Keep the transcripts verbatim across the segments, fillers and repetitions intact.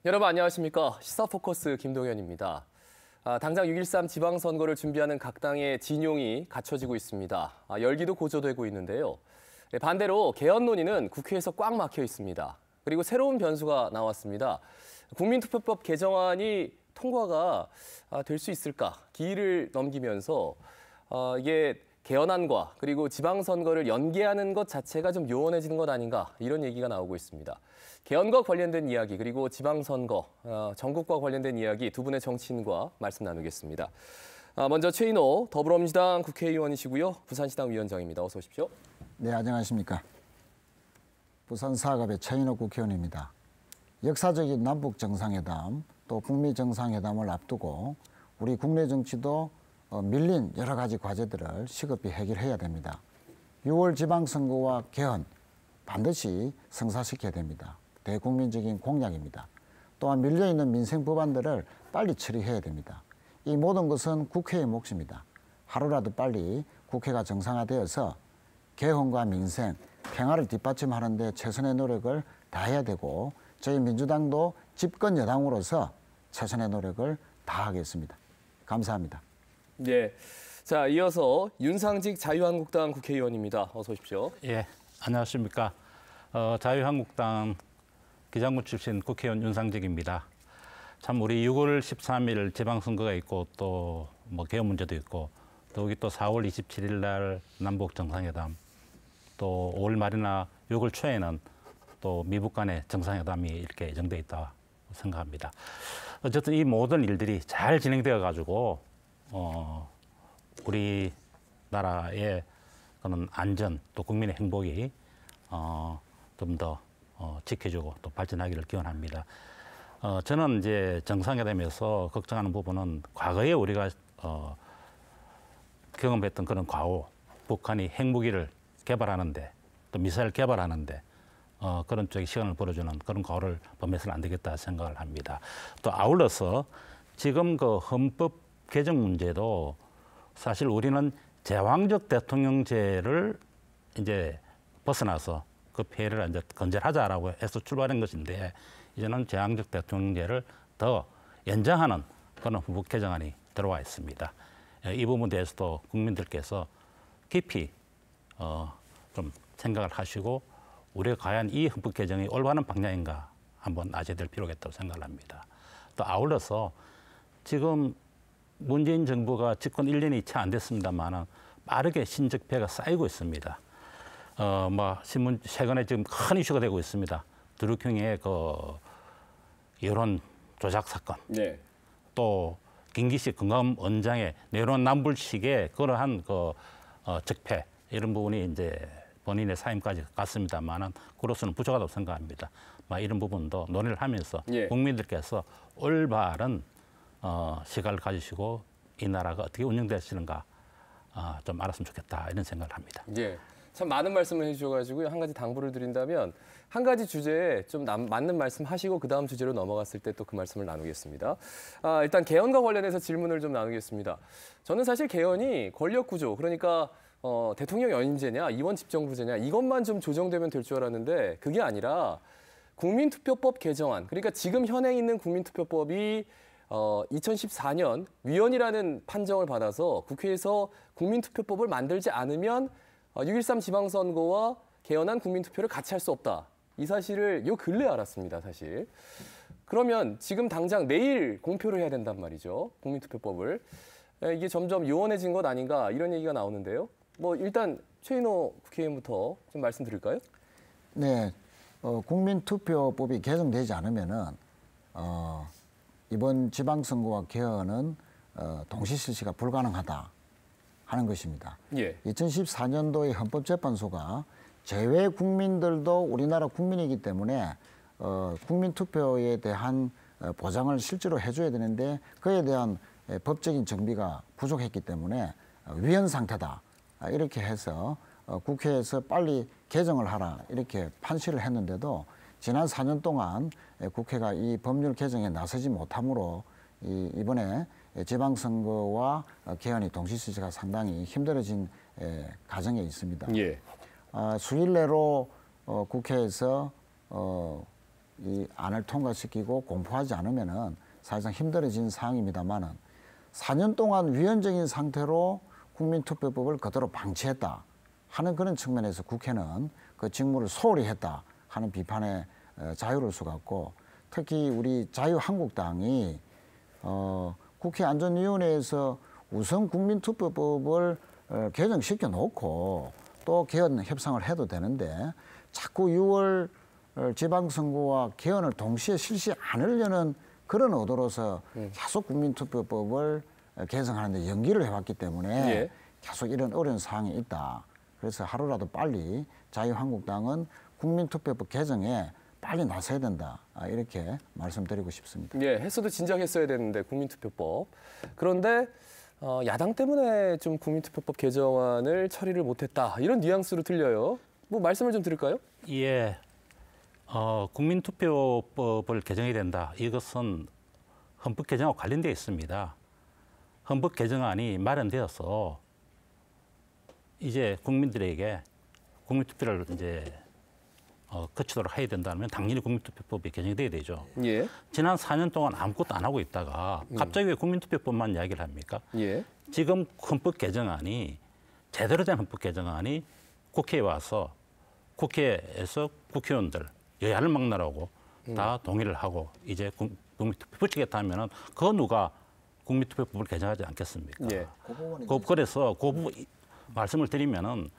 여러분 안녕하십니까? 시사포커스 김동현입니다. 아, 당장 육 일삼 지방선거를 준비하는 각 당의 진용이 갖춰지고 있습니다. 아, 열기도 고조되고 있는데요. 네, 반대로 개헌 논의는 국회에서 꽉 막혀 있습니다. 그리고 새로운 변수가 나왔습니다. 국민투표법 개정안이 통과가 아, 될 수 있을까? 기일을 넘기면서 아, 이게 개헌안과 그리고 지방선거를 연계하는 것 자체가 좀 요원해지는 것 아닌가 이런 얘기가 나오고 있습니다. 개헌과 관련된 이야기 그리고 지방선거, 어, 전국과 관련된 이야기 두 분의 정치인과 말씀 나누겠습니다. 아, 먼저 최인호 더불어민주당 국회의원이시고요. 부산시당 위원장입니다. 어서 오십시오. 네, 안녕하십니까. 부산 사갑의 최인호 국회의원입니다. 역사적인 남북 정상회담 또 북미 정상회담을 앞두고 우리 국내 정치도 어, 밀린 여러 가지 과제들을 시급히 해결해야 됩니다. 유월 지방선거와 개헌 반드시 성사시켜야 됩니다. 대국민적인 공약입니다. 또한 밀려있는 민생 법안들을 빨리 처리해야 됩니다. 이 모든 것은 국회의 몫입니다. 하루라도 빨리 국회가 정상화되어서 개헌과 민생, 평화를 뒷받침하는 데 최선의 노력을 다해야 되고 저희 민주당도 집권 여당으로서 최선의 노력을 다하겠습니다. 감사합니다. 네, 자 이어서 윤상직 자유한국당 국회의원입니다. 어서 오십시오. 예, 안녕하십니까. 어, 자유한국당 기장군 출신 국회의원 윤상직입니다. 참 우리 유월 십삼일 지방선거가 있고 또 뭐 개헌 문제도 있고 또 여기 또 사월 이십칠일 날 남북 정상회담 또 오월 말이나 유월 초에는 또 미북 간의 정상회담이 이렇게 예정돼 있다 생각합니다. 어쨌든 이 모든 일들이 잘 진행되어 가지고 어, 우리나라의 그런 안전 또 국민의 행복이 어, 좀 더 어, 지켜주고 또 발전하기를 기원합니다. 어, 저는 이제 정상회담에서 걱정하는 부분은 과거에 우리가 어, 경험했던 그런 과오, 북한이 핵무기를 개발하는데 또 미사일 개발하는데 어, 그런 쪽에 시간을 벌어주는 그런 과오를 범해서는 안 되겠다 생각을 합니다. 또 아울러서 지금 그 헌법 개정 문제도 사실 우리는 제왕적 대통령제를 이제 벗어나서 그 폐해를 이제 건절하자라고 해서 출발한 것인데 이제는 제왕적 대통령제를 더 연장하는 그런 헌법 개정안이 들어와 있습니다. 이 부분에 대해서도 국민들께서 깊이 어, 좀 생각을 하시고 우리가 과연 이 헌법 개정이 올바른 방향인가 한번 아셔야 될 필요가 있다고 생각을 합니다. 또 아울러서 지금 문재인 정부가 집권 일 년이 채 안 됐습니다만은 빠르게 신적폐가 쌓이고 있습니다. 어, 뭐 신문 최근에 지금 큰 이슈가 되고 있습니다. 드루킹의 그 여론 조작 사건, 네. 또 김기식 금감 원장의 내로남불식의 그러한 그 어, 적폐 이런 부분이 이제 본인의 사임까지 갔습니다만은 그로서는 부족하다고 생각합니다. 뭐 이런 부분도 논의를 하면서 예. 국민들께서 올바른 어, 시각을 가지시고 이 나라가 어떻게 운영되시는가 어, 좀 알았으면 좋겠다 이런 생각을 합니다. 예, 참 많은 말씀을 해주셔가지고요. 한 가지 당부를 드린다면 한 가지 주제에 좀 남, 맞는 말씀 하시고 그 다음 주제로 넘어갔을 때 또 그 말씀을 나누겠습니다. 아, 일단 개헌과 관련해서 질문을 좀 나누겠습니다. 저는 사실 개헌이 권력 구조 그러니까 어, 대통령 연임제냐 이원 집정부제냐 이것만 좀 조정되면 될 줄 알았는데 그게 아니라 국민투표법 개정안 그러니까 지금 현행 있는 국민투표법이 어, 이천십사 년 위헌이라는 판정을 받아서 국회에서 국민투표법을 만들지 않으면 어, 육 일삼 지방선거와 개헌한 국민투표를 같이 할 수 없다. 이 사실을 요 근래 알았습니다, 사실. 그러면 지금 당장 내일 공표를 해야 된단 말이죠, 국민투표법을. 에, 이게 점점 요원해진 것 아닌가 이런 얘기가 나오는데요. 뭐 일단 최인호 국회의원부터 좀 말씀드릴까요? 네, 어, 국민투표법이 개정되지 않으면은 어, 이번 지방선거와 개헌은 어, 동시 실시가 불가능하다 하는 것입니다. 예. 이천십사 년도의 헌법재판소가 제외 국민들도 우리나라 국민이기 때문에 어, 국민투표에 대한 보장을 실제로 해줘야 되는데 그에 대한 법적인 정비가 부족했기 때문에 위헌 상태다. 이렇게 해서 국회에서 빨리 개정을 하라 이렇게 판시를 했는데도 지난 사 년 동안 국회가 이 법률 개정에 나서지 못함으로 이번에 지방선거와 개헌이 동시실시가 상당히 힘들어진 과정에 있습니다. 예. 수일 내로 국회에서 이 안을 통과시키고 공포하지 않으면은 사실상 힘들어진 상황입니다만은 사 년 동안 위헌적인 상태로 국민투표법을 그대로 방치했다 하는 그런 측면에서 국회는 그 직무를 소홀히 했다 하는 비판에 자유로울 수가 없고, 특히 우리 자유한국당이 어, 국회 안전위원회에서 우선 국민투표법을 어, 개정시켜 놓고 또 개헌 협상을 해도 되는데 자꾸 유월 지방선거와 개헌을 동시에 실시 않으려는 그런 의도로서 계속 국민투표법을 개정하는데 연기를 해왔기 때문에 예. 계속 이런 어려운 상황이 있다. 그래서 하루라도 빨리 자유한국당은 국민투표법 개정에 빨리 나서야 된다. 이렇게 말씀드리고 싶습니다. 예, 했어도 진작 했어야 되는데 국민투표법. 그런데 어, 야당 때문에 좀 국민투표법 개정안을 처리를 못했다. 이런 뉘앙스로 들려요. 뭐 말씀을 좀 드릴까요? 예, 어, 국민투표법을 개정해야 된다. 이것은 헌법 개정과 관련되어 있습니다. 헌법 개정안이 마련되어서 이제 국민들에게 국민투표를 이제 어, 거치도록 해야 된다면 당연히 국민투표법이 개정돼야 되죠. 예. 지난 사 년 동안 아무것도 안 하고 있다가 갑자기 왜 국민투표법만 이야기를 합니까? 예. 지금 헌법 개정안이 제대로 된 헌법 개정안이 국회에 와서 국회에서 국회의원들 여야를 막론하고 음. 다 동의를 하고 이제 국민투표 붙이겠다 하면은 그 누가 국민투표법을 개정하지 않겠습니까? 예. 그 부분이 그, 그래서 그 부분 말씀을 드리면은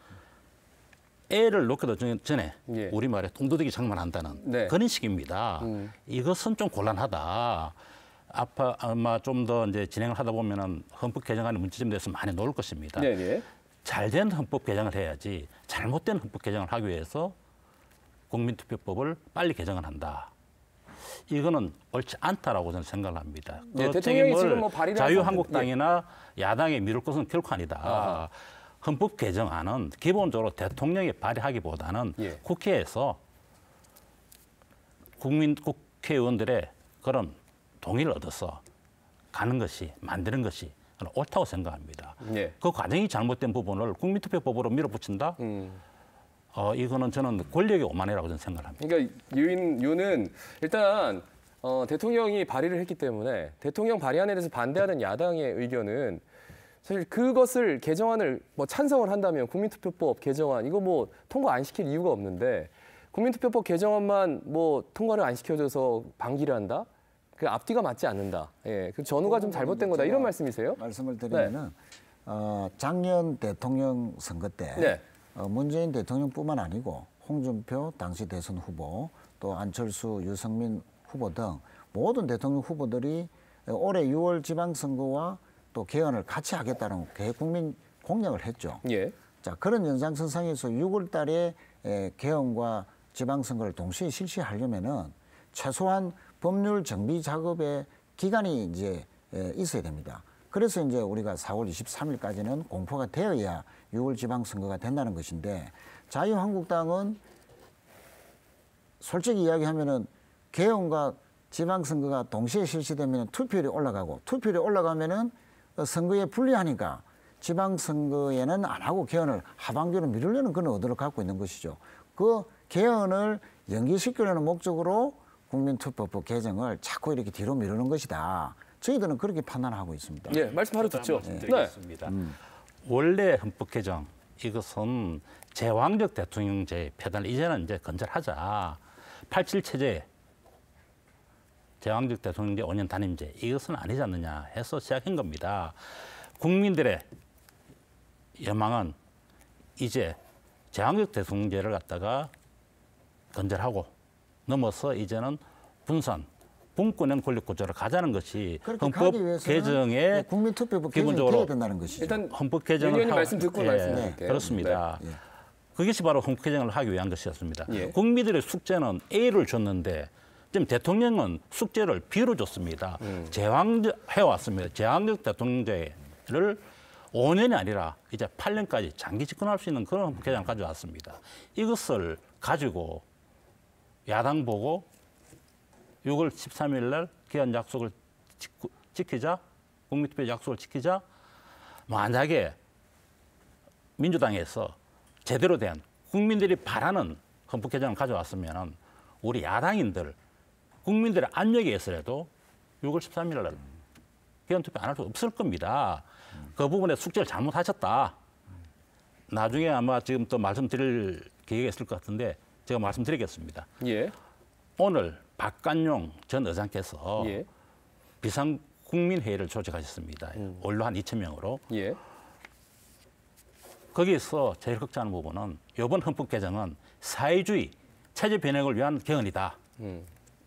애를 놓기도 전에 예. 우리말에 통도둑이 장만한다는 네. 그런 식입니다. 음. 이것은 좀 곤란하다. 아파 아마 좀 더 이제 진행을 하다 보면은 헌법 개정안의 문제점에 대해서 많이 나올 것입니다. 네, 네. 잘된 헌법 개정을 해야지 잘못된 헌법 개정을 하기 위해서 국민투표법을 빨리 개정을 한다. 이거는 옳지 않다라고 저는 생각을 합니다. 네, 그 대통령이 책임을 지금 뭐 발의를 자유한국당이나 야당에 미룰 것은 결코 아니다. 아하. 헌법 개정안은 기본적으로 대통령이 발의하기보다는 예. 국회에서 국민 국회의원들의 그런 동의를 얻어서 가는 것이 만드는 것이 저는 옳다고 생각합니다. 예. 그 과정이 잘못된 부분을 국민투표법으로 밀어붙인다? 음. 어, 이거는 저는 권력의 오만이라고 저는 생각을 합니다. 그러니까 유인 유는 일단 어, 대통령이 발의를 했기 때문에 대통령 발의안에 대해서 반대하는 야당의 의견은 사실 그것을 개정안을 뭐 찬성을 한다면 국민투표법 개정안 이거 뭐 통과 안 시킬 이유가 없는데 국민투표법 개정안만 뭐 통과를 안 시켜줘서 방기를 한다? 그 앞뒤가 맞지 않는다. 예, 그 전후가 좀 잘못된 거다 이런 말씀이세요? 말씀을 드리면은 어, 작년 대통령 선거 때 네. 어, 문재인 대통령뿐만 아니고 홍준표 당시 대선 후보 또 안철수, 유승민 후보 등 모든 대통령 후보들이 올해 유월 지방선거와 또 개헌을 같이 하겠다는 대국민 공약을 했죠. 예. 자, 그런 연장선상에서 유월 달에 에, 개헌과 지방선거를 동시에 실시하려면은 최소한 법률 정비 작업의 기간이 이제 에, 있어야 됩니다. 그래서 이제 우리가 사월 이십삼일까지는 공포가 되어야 유월 지방선거가 된다는 것인데 자유한국당은 솔직히 이야기하면은 개헌과 지방선거가 동시에 실시되면 투표율이 올라가고 투표율이 올라가면은 선거에 불리하니까 지방선거에는 안 하고 개헌을 하반기로 미루려는 그런 의도를 갖고 있는 것이죠. 그 개헌을 연기시키려는 목적으로 국민투표법 개정을 자꾸 이렇게 뒤로 미루는 것이다. 저희들은 그렇게 판단하고 있습니다. 예, 말씀 바로 듣죠. 네. 네. 음. 원래 헌법 개정 이것은 제왕적 대통령제 폐단을 이제는 이제 건절하자. 팔십칠 체제 제왕적 대통령제 오 년 단임제 이것은 아니지 않느냐 해서 시작한 겁니다. 국민들의 여망은 이제 제왕적 대통령제를 갖다가 건절하고 넘어서 이제는 분산, 분권형 권력 구조로 가자는 것이 그렇게 헌법 가기 위해서는 개정의 국민투표법 개정이 기본적으로 돼야 된다는 것이죠. 일단 헌법 개정을 의원님 하고- 말씀 듣고 예, 말씀드릴게요. 그렇습니다. 네. 예. 그것이 바로 헌법 개정을 하기 위한 것이었습니다. 예. 국민들의 숙제는 A를 줬는데 지금 대통령은 숙제를 B로 줬습니다. 음. 제왕적 해왔습니다. 제왕적 대통령제를 오 년이 아니라 이제 팔 년까지 장기 집권할 수 있는 그런 헌법 개정을 가져왔습니다. 이것을 가지고 야당 보고 유월 십삼일 날 개헌 약속을 지키, 지키자, 국민투표 약속을 지키자. 만약에 민주당에서 제대로 된 국민들이 바라는 헌법 개정을 가져왔으면 우리 야당인들 국민들의 압력에 의해서라도 유월 십삼 일 날 개헌 투표 안 할 수 없을 겁니다. 그 부분에 숙제를 잘못하셨다. 나중에 아마 지금 또 말씀드릴 계획이 있을 것 같은데 제가 말씀드리겠습니다. 예. 오늘 박관용 전 의장께서 예. 비상국민회의를 조직하셨습니다. 음. 원로 한 이천 명으로. 예. 거기에서 제일 걱정하는 부분은 이번 헌법 개정은 사회주의 체제 변혁을 위한 개헌이다. 음.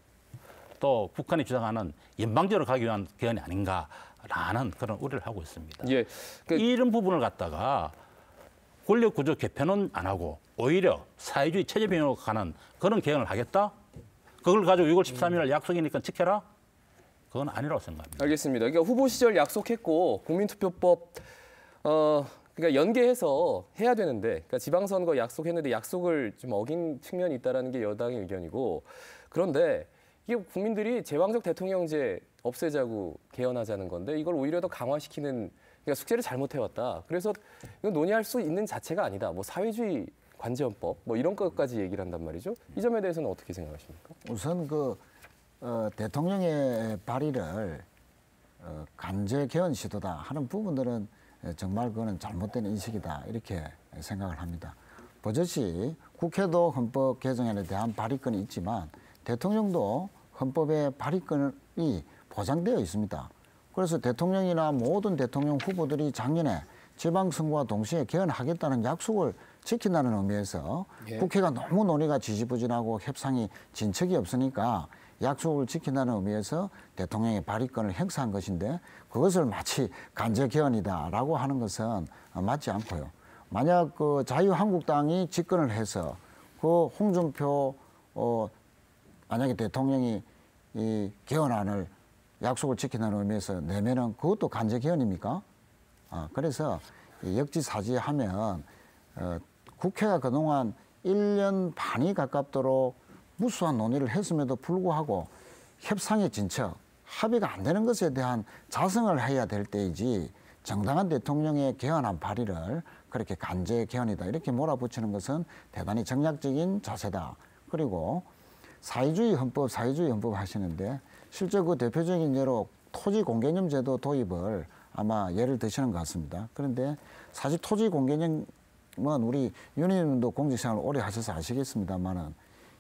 또 북한이 주장하는 연방제로 가기 위한 개헌이 아닌가라는 그런 우려를 하고 있습니다. 예. 그, 이런 부분을 갖다가 권력 구조 개편은 안 하고 오히려 사회주의 체제 변혁으로 가는 그런 개헌을 하겠다? 그걸 가지고 유월 십삼 일 날 약속이니까 지켜라? 그건 아니라고 생각합니다. 알겠습니다. 그러니까 후보 시절 약속했고 국민투표법 어 그러니까 연계해서 해야 되는데, 그러니까 지방선거 약속했는데 약속을 좀 어긴 측면이 있다라는 게 여당의 의견이고, 그런데 이게 국민들이 제왕적 대통령제 없애자고 개헌하자는 건데 이걸 오히려 더 강화시키는, 그러니까 숙제를 잘못해왔다. 그래서 이거 논의할 수 있는 자체가 아니다. 뭐 사회주의 관제헌법 뭐 이런 것까지 얘기를 한단 말이죠. 이 점에 대해서는 어떻게 생각하십니까? 우선 그 어, 대통령의 발의를 어, 간제 개헌 시도다 하는 부분들은 정말 그거는 잘못된 인식이다 이렇게 생각을 합니다. 버젓이 국회도 헌법 개정안에 대한 발의권이 있지만 대통령도 헌법의 발의권이 보장되어 있습니다. 그래서 대통령이나 모든 대통령 후보들이 작년에 지방선거와 동시에 개헌하겠다는 약속을 지킨다는 의미에서 예. 국회가 너무 논의가 지지부진하고 협상이 진척이 없으니까 약속을 지킨다는 의미에서 대통령의 발의권을 행사한 것인데 그것을 마치 간제 개헌이다라고 하는 것은 맞지 않고요. 만약 그 자유한국당이 집권을 해서 그 홍준표 어, 만약에 대통령이 이 개헌안을 약속을 지킨다는 의미에서 내면은 그것도 간제 개헌입니까? 아, 그래서 역지사지하면 어, 국회가 그동안 일 년 반이 가깝도록 무수한 논의를 했음에도 불구하고 협상의 진척, 합의가 안 되는 것에 대한 자성을 해야 될 때이지 정당한 대통령의 개헌안 발의를 그렇게 간제 개헌이다 이렇게 몰아붙이는 것은 대단히 정략적인 자세다. 그리고 사회주의 헌법, 사회주의 헌법 하시는데 실제 그 대표적인 예로 토지 공개념 제도 도입을 아마 예를 드시는 것 같습니다. 그런데 사실 토지 공개념은 우리 윤 의원님도 공직생활 오래 하셔서 아시겠습니다만은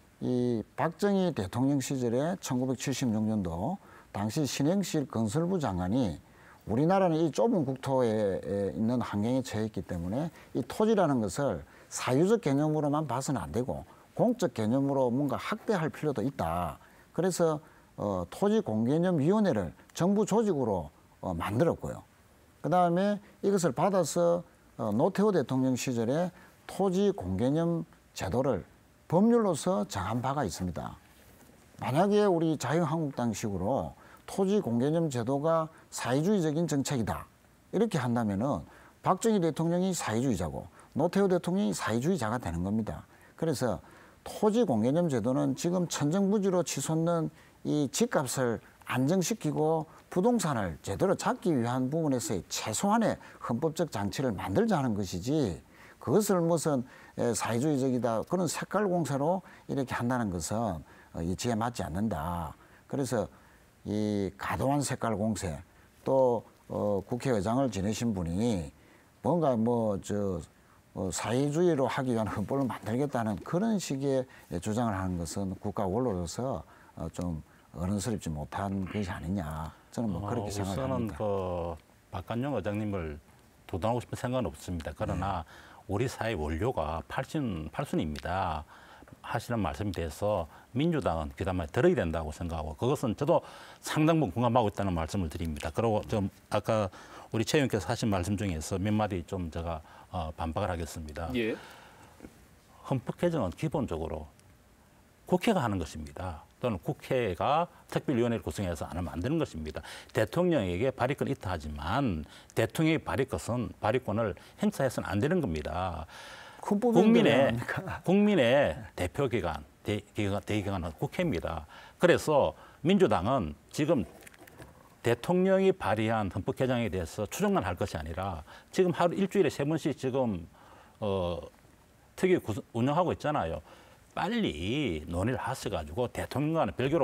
이 박정희 대통령 시절에 천구백칠십육 년도 당시 신행실 건설부 장관이 우리나라는 이 좁은 국토에 있는 환경에 처해 있기 때문에 이 토지라는 것을 사유적 개념으로만 봐서는 안 되고 공적 개념으로 뭔가 확대할 필요도 있다. 그래서 어, 토지공개념위원회를 정부 조직으로 어, 만들었고요. 그 다음에 이것을 받아서 어, 노태우 대통령 시절에 토지공개념 제도를 법률로서 정한 바가 있습니다. 만약에 우리 자유한국당식으로 토지공개념 제도가 사회주의적인 정책이다 이렇게 한다면은 박정희 대통령이 사회주의자고 노태우 대통령이 사회주의자가 되는 겁니다. 그래서 토지공개념 제도는 지금 천정부지로 치솟는 이 집값을 안정시키고 부동산을 제대로 잡기 위한 부분에서의 최소한의 헌법적 장치를 만들자 하는 것이지 그것을 무슨 사회주의적이다 그런 색깔 공세로 이렇게 한다는 것은 이치에 맞지 않는다. 그래서 이 과도한 색깔 공세 또 어, 국회의장을 지내신 분이 뭔가 뭐 저 어, 사회주의로 하기 위한 헌법을 만들겠다는 그런 식의 주장을 하는 것은 국가 원로로서 어, 좀 어른스럽지 못한 것이 아니냐 저는 뭐 그렇게 어, 생각합니다. 우선은 그 박관용 의장님을 도전하고 싶은 생각은 없습니다. 그러나 네. 우리 사회 원료가 팔순, 팔순입니다. 하시는 말씀에 대해서 민주당은 귀담아 들어야 된다고 생각하고 그것은 저도 상당 부분 공감하고 있다는 말씀을 드립니다. 그리고 좀 아까 우리 최 의원께서 하신 말씀 중에서 몇 마디 좀 제가 어, 반박을 하겠습니다. 예. 헌법 개정은 기본적으로 국회가 하는 것입니다. 또는 국회가 특별위원회를 구성해서 안 하면 안 되는 것입니다. 대통령에게 발의권이 있다 하지만 대통령의 발의권은 발의권을 행사해서는 안 되는 겁니다. 국민의 국민의 대표기관, 대기관, 대기관은 국회입니다. 그래서 민주당은 지금 대통령이 발의한 헌법 개정에 대해서 추정만 할 것이 아니라 지금 하루 일주일에 세 번씩 지금 어, 특위 운영하고 있잖아요. 빨리 논의를 하셔가지고 대통령과는 별개로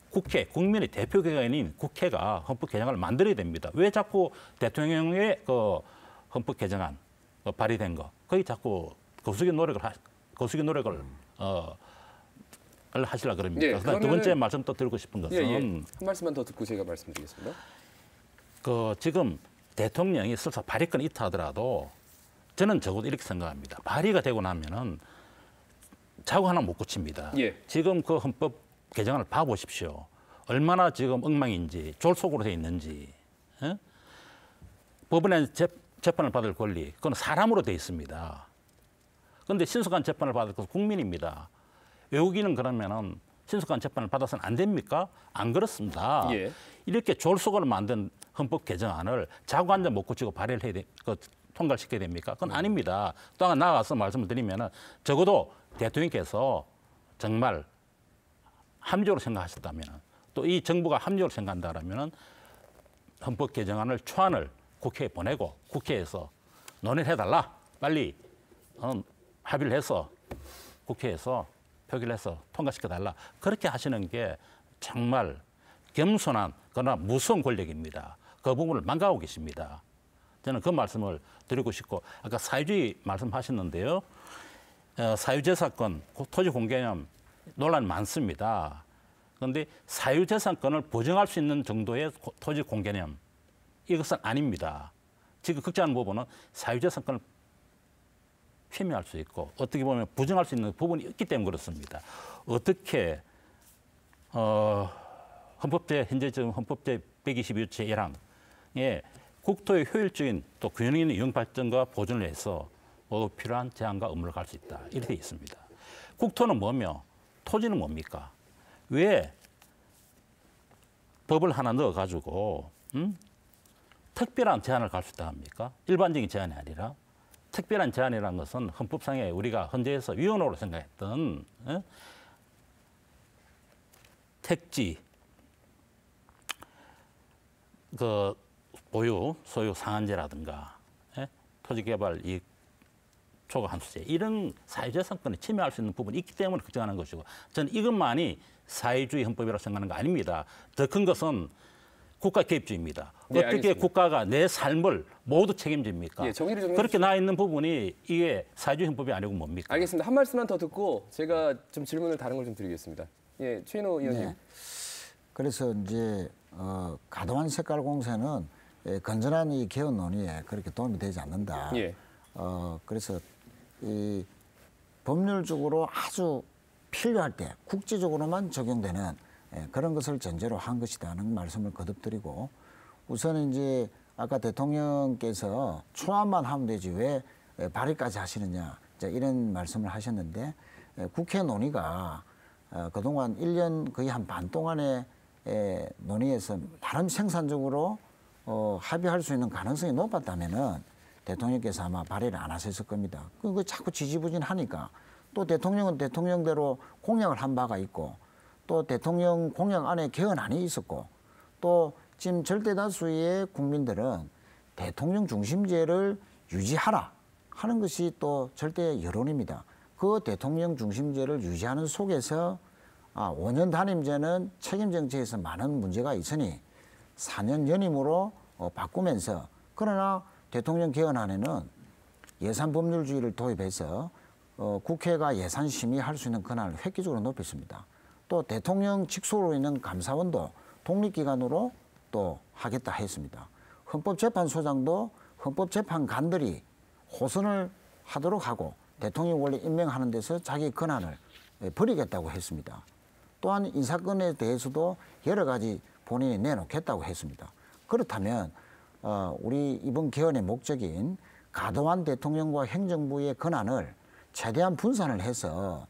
국회, 국민의 대표 기관인 국회가 헌법 개정안을 만들어야 됩니다. 왜 자꾸 대통령의 그 헌법 개정안 그 발의된 거 거기 자꾸 거수기 노력을 하, 거수기 노력을 어 하시려 그럽니까? 예, 그다음 두 번째 말씀 또 드리고 싶은 것은 예, 예. 한 말씀만 더 듣고 제가 말씀드리겠습니다. 그 지금 대통령이 설사 발의권 있다 하더라도 저는 적어도 이렇게 생각합니다. 발의가 되고 나면은 자고 하나 못 고칩니다. 예. 지금 그 헌법 개정안을 봐보십시오. 얼마나 지금 엉망인지 졸속으로 돼 있는지. 예? 법원에 재, 재판을 받을 권리 그건 사람으로 돼 있습니다. 그런데 신속한 재판을 받을 것은 국민입니다. 외국인은 그러면은 신속한 재판을 받아서는 안 됩니까? 안 그렇습니다. 예. 이렇게 졸속으로 만든 헌법 개정안을 자고 앉아 못 고치고 발의를 해야 돼, 그, 통과를 시켜야 됩니까? 그건 아닙니다. 또 하나 나아가서 말씀을 드리면은 적어도 대통령께서 정말 합리적으로 생각하셨다면 또 이 정부가 합리적으로 생각한다면 헌법 개정안을 초안을 국회에 보내고 국회에서 논의를 해달라. 빨리 어, 합의를 해서 국회에서 표기를 해서 통과시켜달라. 그렇게 하시는 게 정말 겸손한 그러나 무서운 권력입니다. 그 부분을 망가하고 계십니다. 저는 그 말씀을 드리고 싶고 아까 사유주의 말씀하셨는데요. 어, 사유재산권, 토지공개념 논란이 많습니다. 그런데 사유재산권을 보증할 수 있는 정도의 토지공개념 이것은 아닙니다. 지금 극정하는 부분은 사유재산권을 침해할 수 있고 어떻게 보면 부정할 수 있는 부분이 있기 때문에 그렇습니다. 어떻게 어, 헌법제 현재 지금 헌법제 백이십일 조 일 항에 국토의 효율적인 또 균형 있는 이용 발전과 보존을 해서 모두 필요한 제한과 업무를 갈 수 있다. 이렇게 돼 있습니다. 국토는 뭐며 토지는 뭡니까? 왜 법을 하나 넣어가지고 음? 특별한 제한을 갈 수 있다 합니까? 일반적인 제한이 아니라 특별한 제한이라는 것은 헌법상에 우리가 헌재에서 위헌으로 생각했던 에? 택지, 그 보유, 소유 상한제라든가 에? 토지개발 이익 초과 한수제 이런 사유재산권을 침해할 수 있는 부분이 있기 때문에 걱정하는 것이고 저는 이것만이 사회주의 헌법이라고 생각하는 거 아닙니다. 더 큰 것은 국가 개입주의입니다. 네, 어떻게 알겠습니다. 국가가 내 삶을 모두 책임집니까? 예, 정의를 좀 그렇게 나와 있는 부분이 이게 사회주의 헌법이 아니고 뭡니까? 알겠습니다. 한 말씀만 더 듣고 제가 좀 질문을 다른 걸 좀 드리겠습니다. 예, 최인호 의원님. 네. 그래서 이제 어, 가도한 색깔 공세는 예, 건전한 이 개헌 논의에 그렇게 도움이 되지 않는다. 예. 어, 그래서 이 법률적으로 아주 필요할 때 국제적으로만 적용되는 예, 그런 것을 전제로 한 것이다는 말씀을 거듭드리고 우선 이제 아까 대통령께서 초안만 하면 되지 왜 발의까지 하시느냐 이제 이런 말씀을 하셨는데 예, 국회 논의가 어, 그동안 일 년 거의 한 반 동안의 에, 논의에서 나름 생산적으로 어, 합의할 수 있는 가능성이 높았다면은 대통령께서 아마 발의를 안 하셨을 겁니다. 그거 자꾸 지지부진하니까 또 대통령은 대통령대로 공약을 한 바가 있고 또 대통령 공약 안에 개헌안이 있었고 또 지금 절대 다수의 국민들은 대통령 중심제를 유지하라 하는 것이 또 절대 여론입니다. 그 대통령 중심제를 유지하는 속에서 아, 오 년 단임제는 책임 정치에서 많은 문제가 있으니 사 년 연임으로 어, 바꾸면서 그러나 대통령 개헌안에는 예산 법률주의를 도입해서 어, 국회가 예산 심의할 수 있는 권한을 획기적으로 높였습니다. 또 대통령 직속으로 있는 감사원도 독립기관으로 또 하겠다 했습니다. 헌법재판소장도 헌법재판관들이 호선을 하도록 하고 대통령이 원래 임명하는 데서 자기 권한을 버리겠다고 했습니다. 또한 인사권에 대해서도 여러 가지 본인이 내놓겠다고 했습니다. 그렇다면 어, 우리 이번 개헌의 목적인 가도한 대통령과 행정부의 권한을 최대한 분산을 해서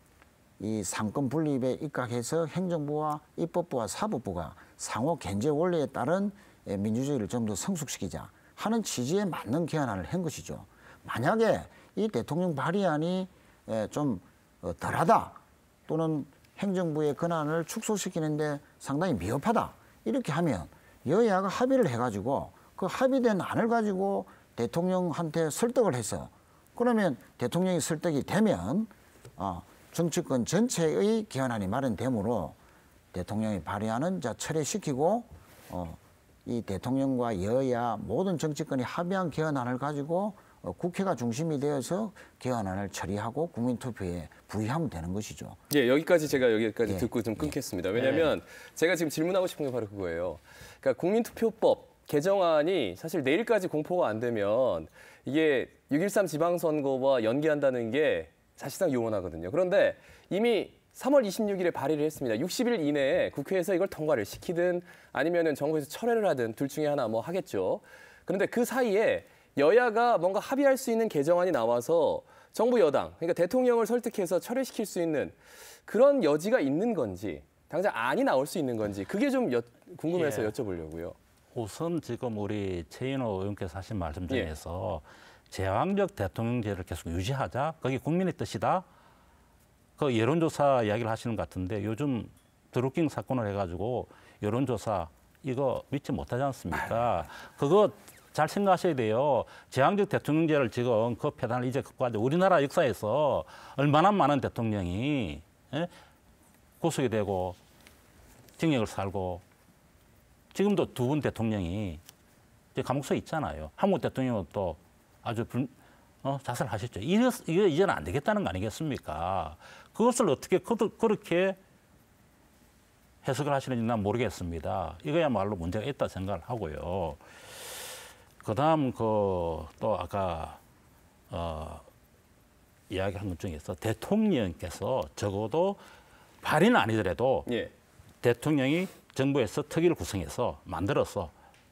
이 상권 분립에 입각해서 행정부와 입법부와 사법부가 상호 견제 원리에 따른 민주주의를 좀 더 성숙시키자 하는 취지에 맞는 개헌안을 한 것이죠. 만약에 이 대통령 발의안이 좀 덜하다 또는 행정부의 권한을 축소시키는데 상당히 미흡하다 이렇게 하면 여야가 합의를 해가지고 그 합의된 안을 가지고 대통령한테 설득을 해서 그러면 대통령이 설득이 되면 어, 정치권 전체의 개헌안이 마련되므로 대통령이 발의하는 자 철회시키고 어, 이 대통령과 여야 모든 정치권이 합의한 개헌안을 가지고 어, 국회가 중심이 되어서 개헌안을 처리하고 국민투표에 부의하면 되는 것이죠. 예, 여기까지 제가 여기까지 예. 듣고 좀 끊겠습니다. 왜냐하면 제가 지금 질문하고 싶은 게 바로 그거예요. 그러니까 국민투표법 개정안이 사실 내일까지 공포가 안 되면 이게 육점일삼 지방선거와 연기한다는 게 사실상 요원하거든요. 그런데 이미 삼월 이십육일에 발의를 했습니다. 육십 일 이내에 국회에서 이걸 통과를 시키든 아니면은 정부에서 철회를 하든 둘 중에 하나 뭐 하겠죠. 그런데 그 사이에 여야가 뭔가 합의할 수 있는 개정안이 나와서 정부 여당, 그러니까 대통령을 설득해서 철회시킬 수 있는 그런 여지가 있는 건지, 당장 안이 나올 수 있는 건지, 그게 좀 여, 궁금해서 예. 여쭤보려고요. 우선 지금 우리 최인호 의원께서 하신 말씀 예. 중에서 제왕적 대통령제를 계속 유지하자. 그게 국민의 뜻이다. 그 여론조사 이야기를 하시는 것 같은데 요즘 드루킹 사건을 해가지고 여론조사 이거 믿지 못하지 않습니까? 그거 잘 생각하셔야 돼요. 제왕적 대통령제를 지금 그 폐단을 이제 극복하자. 우리나라 역사에서 얼마나 많은 대통령이 예? 구속이 되고 징역을 살고 지금도 두 분 대통령이 이제 감옥소에 있잖아요. 한국 대통령은 또 아주 불, 어, 자살하셨죠. 이게, 이게 이제는 안 되겠다는 거 아니겠습니까? 그것을 어떻게 그렇게 해석을 하시는지 난 모르겠습니다. 이거야말로 문제가 있다 생각을 하고요. 그다음 그 또 아까 어, 이야기한 것 중에서 대통령께서 적어도 발의는 아니더라도 예. 대통령이 정부에서 특위를 구성해서 만들어서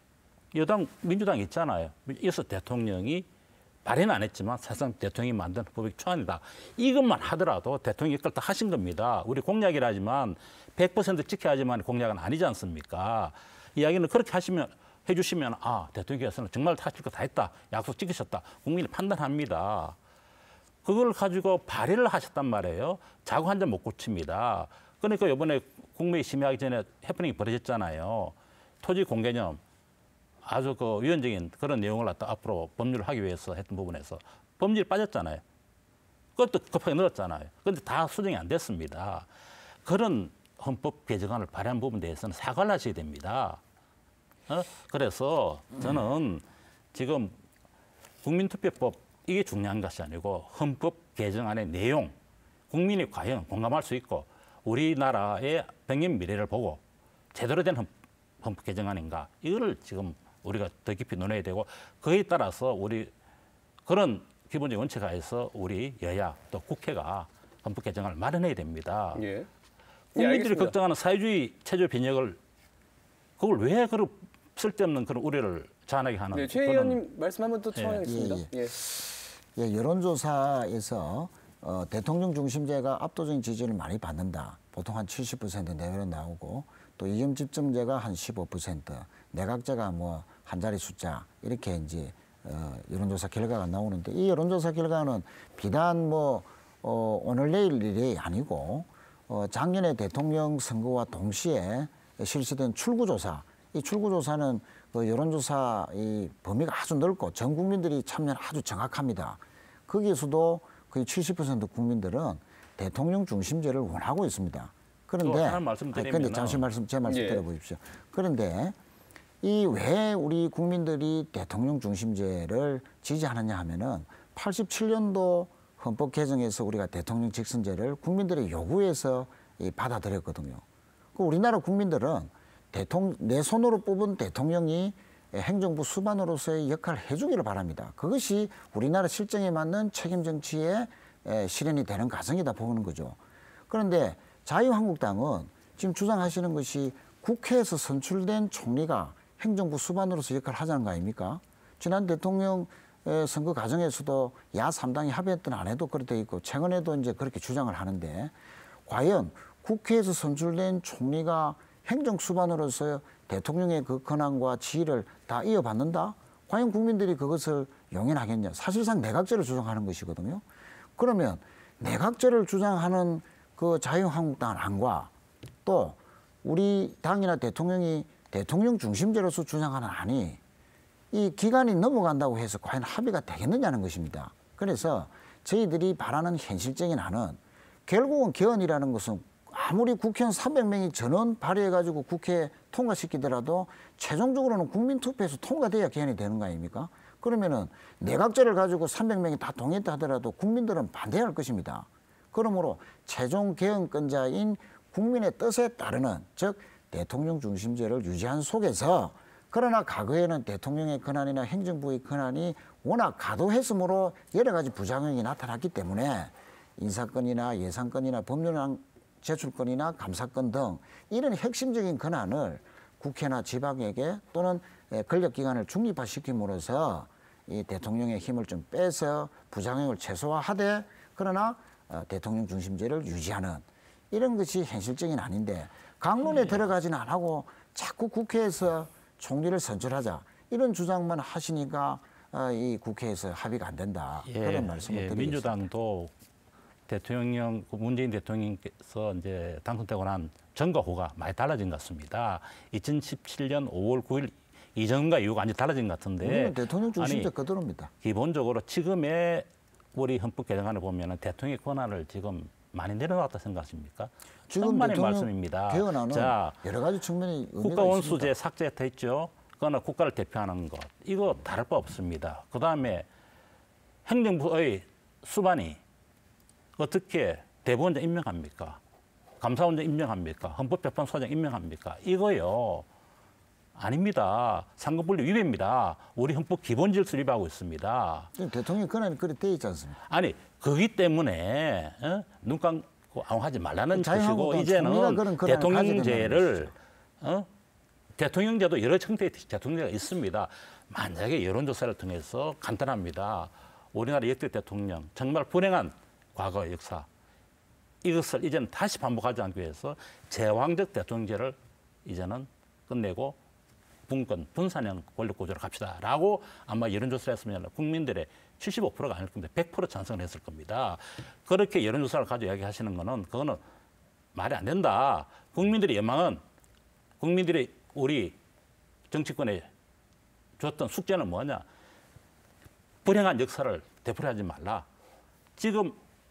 여당 민주당 있잖아요. 이어서 대통령이 발의는 안 했지만 사실상 대통령이 만든 법의 초안이다. 이것만 하더라도 대통령이 이걸 다 하신 겁니다. 우리 공약이라지만 백 퍼센트 지켜야지만 공약은 아니지 않습니까? 이야기는 그렇게 하시면 해주시면 아 대통령께서는 정말 하실 거 다 했다. 약속 지키셨다. 국민이 판단합니다. 그걸 가지고 발의를 하셨단 말이에요. 자고 한 잔 못 고칩니다. 그러니까 이번에 국무회의 심의하기 전에 해프닝이 벌어졌잖아요. 토지 공개념 아주 그 위헌적인 그런 내용을 갖다 앞으로 법률을 하기 위해서 했던 부분에서 법률이 빠졌잖아요. 그것도 급하게 넣었잖아요. 그런데 다 수정이 안 됐습니다. 그런 헌법 개정안을 발의한 부분에 대해서는 사과를 하셔야 됩니다. 어? 그래서 저는 지금 국민투표법 이게 중요한 것이 아니고 헌법 개정안의 내용, 국민이 과연 공감할 수 있고 우리나라의 백년 미래를 보고 제대로 된 헌법 개정안인가 이거를 지금 우리가 더 깊이 논해야 되고 그에 따라서 우리 그런 기본적 원칙하에서 우리 여야 또 국회가 헌법 개정안을 마련해야 됩니다. 예. 예, 국민들이 알겠습니다. 걱정하는 사회주의 체제 변혁을 그걸 왜 그런 쓸데없는 그런 우려를 자아나게 하는 네, 최 그런- 의원님 말씀 한번 또 청하겠습니다. 예, 예. 예, 여론조사에서 어, 대통령 중심제가 압도적인 지지를 많이 받는다. 보통 한 칠십 퍼센트 내외로 나오고 또 이념 집중제가 한 십오 퍼센트, 내각제가 뭐 한 자리 숫자 이렇게 이제 어, 여론조사 결과가 나오는데 이 여론조사 결과는 비단 뭐 어, 오늘 내일 일이 아니고 어, 작년에 대통령 선거와 동시에 실시된 출구조사, 이 출구조사는 그 여론조사 이 범위가 아주 넓고 전 국민들이 참여는 아주 정확합니다. 거기에서도 거의 칠십 퍼센트 국민들은 대통령 중심제를 원하고 있습니다. 그런데 또 하나 말씀드리면은- 그런데 잠시 말씀 제 말씀 예. 들어보십시오. 그런데 이 왜 우리 국민들이 대통령 중심제를 지지하느냐 하면은 팔십칠 년도 헌법 개정에서 우리가 대통령 직선제를 국민들의 요구에서 이 받아들였거든요. 그 우리나라 국민들은 대통령 내 손으로 뽑은 대통령이 행정부 수반으로서의 역할을 해주기를 바랍니다. 그것이 우리나라 실정에 맞는 책임 정치의 실현이 되는 과정이다 보는 거죠. 그런데 자유한국당은 지금 주장하시는 것이 국회에서 선출된 총리가 행정부 수반으로서 역할을 하자는 거 아닙니까? 지난 대통령 선거 과정에서도 야 삼 당이 합의했던 안에도 그렇게 돼 있고 최근에도 이제 그렇게 주장을 하는데 과연 국회에서 선출된 총리가 행정 수반으로서 대통령의 그 권한과 지위를 다 이어받는다? 과연 국민들이 그것을 용인하겠냐? 사실상 내각제를 주장하는 것이거든요. 그러면 내각제를 주장하는 그 자유한국당 안과 또 우리 당이나 대통령이 대통령 중심제로서 주장하는 안이 이 기간이 넘어간다고 해서 과연 합의가 되겠느냐는 것입니다. 그래서 저희들이 바라는 현실적인 안은 결국은 개헌이라는 것은 아무리 국회의원 삼백 명이 전원 발의해가지고 국회에 통과시키더라도 최종적으로는 국민투표에서 통과돼야 개헌이 되는 거 아닙니까? 그러면은 내각제를 가지고 삼백 명이 다 동의했다 하더라도 국민들은 반대할 것입니다. 그러므로 최종 개헌권자인 국민의 뜻에 따르는, 즉 대통령 중심제를 유지한 속에서, 그러나 과거에는 대통령의 권한이나 행정부의 권한이 워낙 과도했으므로 여러 가지 부작용이 나타났기 때문에 인사권이나 예산권이나 법률안 제출권이나 감사권 등 이런 핵심적인 권한을 국회나 지방에게 또는 권력기관을 중립화시킴으로써 이 대통령의 힘을 좀 빼서 부작용을 최소화하되, 그러나 대통령 중심제를 유지하는 이런 것이 현실적인 아닌데, 강론에 네. 들어가지는 안 하고 자꾸 국회에서 총리를 선출하자 이런 주장만 하시니까 이 국회에서 합의가 안 된다. 예, 그런 말씀을 예, 드리겠습니다. 민주당도 대통령 문재인 대통령께서 이제 당선되고 난 전과 후가 많이 달라진 것 같습니다. 이천십칠 년 오월 구일 이전과 이후가 완전히 달라진 것 같은데, 우리는 대통령 중심제 아니, 그대로입니다. 기본적으로 지금의 우리 헌법 개정안을 보면은 대통령의 권한을 지금 많이 내려놨다 생각하십니까? 지금 만의 대통령 말씀입니다. 개헌안은 자, 여러 가지 측면이 국가 원수제 삭제돼 있죠. 그거는 국가를 대표하는 것, 이거 다를 바 없습니다. 그 다음에 행정부의 수반이 어떻게 대법원장 임명합니까? 감사원장 임명합니까? 헌법재판소장 임명합니까? 이거요. 아닙니다. 상권분리 위배입니다. 우리 헌법 기본 질서를 위배하고 있습니다. 대통령 권한이 그렇게 돼 있지 않습니까? 아니, 거기 때문에 어? 눈 감고 아무 하지 말라는 것이고, 이제는 그런 대통령제를 어? 대통령제도 여러 형태의 대통령제가 있습니다. 만약에 여론조사를 통해서 간단합니다. 우리나라 역대 대통령 정말 불행한 과거 역사, 이것을 이제는 다시 반복하지 않기 위해서 제왕적 대통령제를 이제는 끝내고 분권, 분산형 권력구조로 갑시다라고 아마 여론조사를 했으면 국민들의 칠십오 퍼센트가 아닐 겁니다. 백 퍼센트 찬성을 했을 겁니다. 그렇게 여론조사를 가지고 이야기하시는 거는 그거는 말이 안 된다. 국민들의 연망은, 국민들이 우리 정치권에 줬던 숙제는 뭐냐? 불행한 역사를 되풀이하지 말라. 지금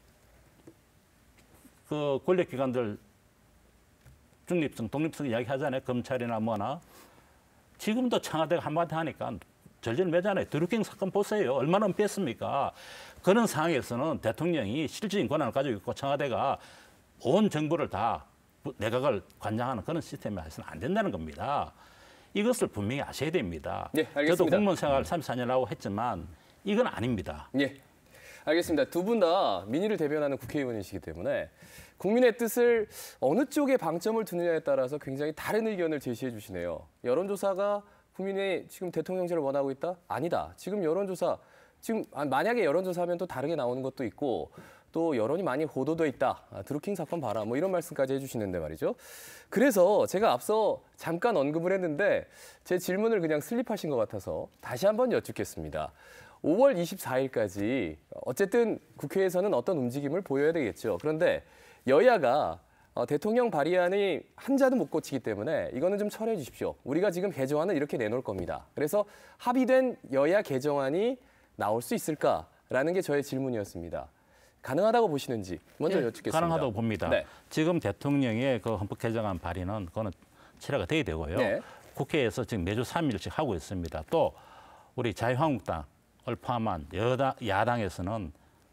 그 권력기관들 중립성, 독립성 이야기하잖아요. 검찰이나 뭐나. 지금도 청와대가 한마디 하니까 절절매잖아요. 드루킹 사건 보세요. 얼마나 은폐했습니까? 그런 상황에서는 대통령이 실질적인 권한을 가지고 있고 청와대가 온 정부를 다 내각을 관장하는 그런 시스템이 해서는 안 된다는 겁니다. 이것을 분명히 아셔야 됩니다. 네, 알겠습니다. 저도 공무원 생활 삼십사 년이라고 했지만 이건 아닙니다. 예, 알겠습니다. 두 분 다 민의를 대변하는 국회의원이시기 때문에 국민의 뜻을 어느 쪽에 방점을 두느냐에 따라서 굉장히 다른 의견을 제시해 주시네요. 여론조사가 국민이 지금 대통령제를 원하고 있다? 아니다. 지금 여론조사, 지금 만약에 여론조사하면 또 다르게 나오는 것도 있고 또 여론이 많이 호도돼 있다. 아, 드루킹 사건 봐라. 뭐 이런 말씀까지 해주시는데 말이죠. 그래서 제가 앞서 잠깐 언급을 했는데 제 질문을 그냥 슬립하신 것 같아서 다시 한번 여쭙겠습니다. 오월 이십사일까지 어쨌든 국회에서는 어떤 움직임을 보여야 되겠죠. 그런데 여야가 어, 대통령 발의안이 한자도 못 고치기 때문에 이거는 좀 철회해 주십시오. 우리가 지금 개정안을 이렇게 내놓을 겁니다. 그래서 합의된 여야 개정안이 나올 수 있을까라는 게 저의 질문이었습니다. 가능하다고 보시는지 먼저 예, 여쭙겠습니다. 가능하다고 봅니다. 네. 지금 대통령의 그 헌법 개정안 발의는 그거는 철회가 돼야 되고요. 네. 국회에서 지금 매주 삼 일씩 하고 있습니다. 또 우리 자유한국당을 포함한 여당, 야당에서는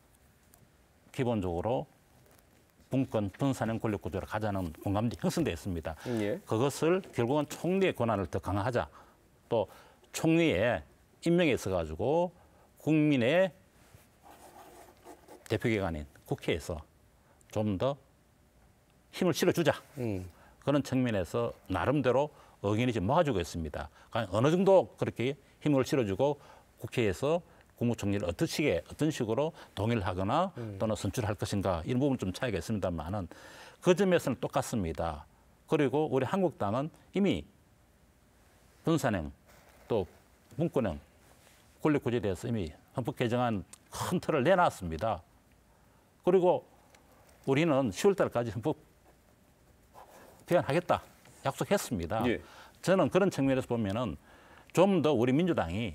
기본적으로 분권, 분산형 권력구조를 가자는 공감대 형성되어 있습니다. 예. 그것을 결국은 총리의 권한을 더 강화하자. 또 총리의 임명에 있어가지고 국민의 대표기관인 국회에서 좀 더 힘을 실어주자. 음. 그런 측면에서 나름대로 의견이 지금 모아지고 있습니다. 어느 정도 그렇게 힘을 실어주고 국회에서 국무총리를 어떤 식의 어떤 식으로 동의를 하거나 음. 또는 선출할 것인가 이런 부분 좀 차이가 있습니다만은 그 점에서는 똑같습니다. 그리고 우리 한국당은 이미 분산형 또 분권형 권력구조에 대해서 이미 헌법 개정안 큰 틀을 내놨습니다. 그리고 우리는 시월 달까지 헌법 개헌하겠다 약속했습니다. 예. 저는 그런 측면에서 보면은 좀 더 우리 민주당이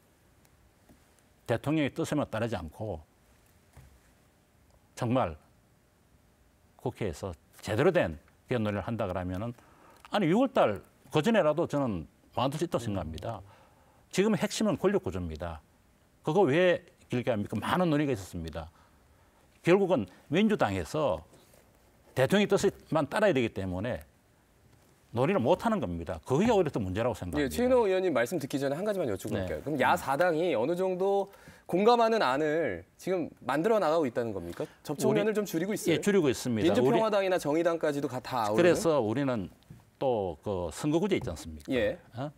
대통령의 뜻에만 따르지 않고 정말 국회에서 제대로 된 개헌 논의를 한다 그러면은 아니 유월 달 그전에라도 저는 만들 수 있다고 생각합니다. 지금 핵심은 권력 구조입니다. 그거 왜 길게 합니까? 많은 논의가 있었습니다. 결국은 민주당에서 대통령의 뜻만 따라야 되기 때문에 논의를 못하는 겁니다. 그게 오히려 더 문제라고 생각합니다. 예, 최인호 의원님 말씀 듣기 전에 한 가지만 여쭤볼게요. 네. 그럼 야사당이 어느 정도 공감하는 안을 지금 만들어 나가고 있다는 겁니까? 접촉면을 우리- 좀 줄이고 있어요? 예, 줄이고 있습니다. 민주평화당이나 정의당까지도 다, 다 아우르는? 그래서 우리는 또 그 선거구제 있지 않습니까? 예. 어?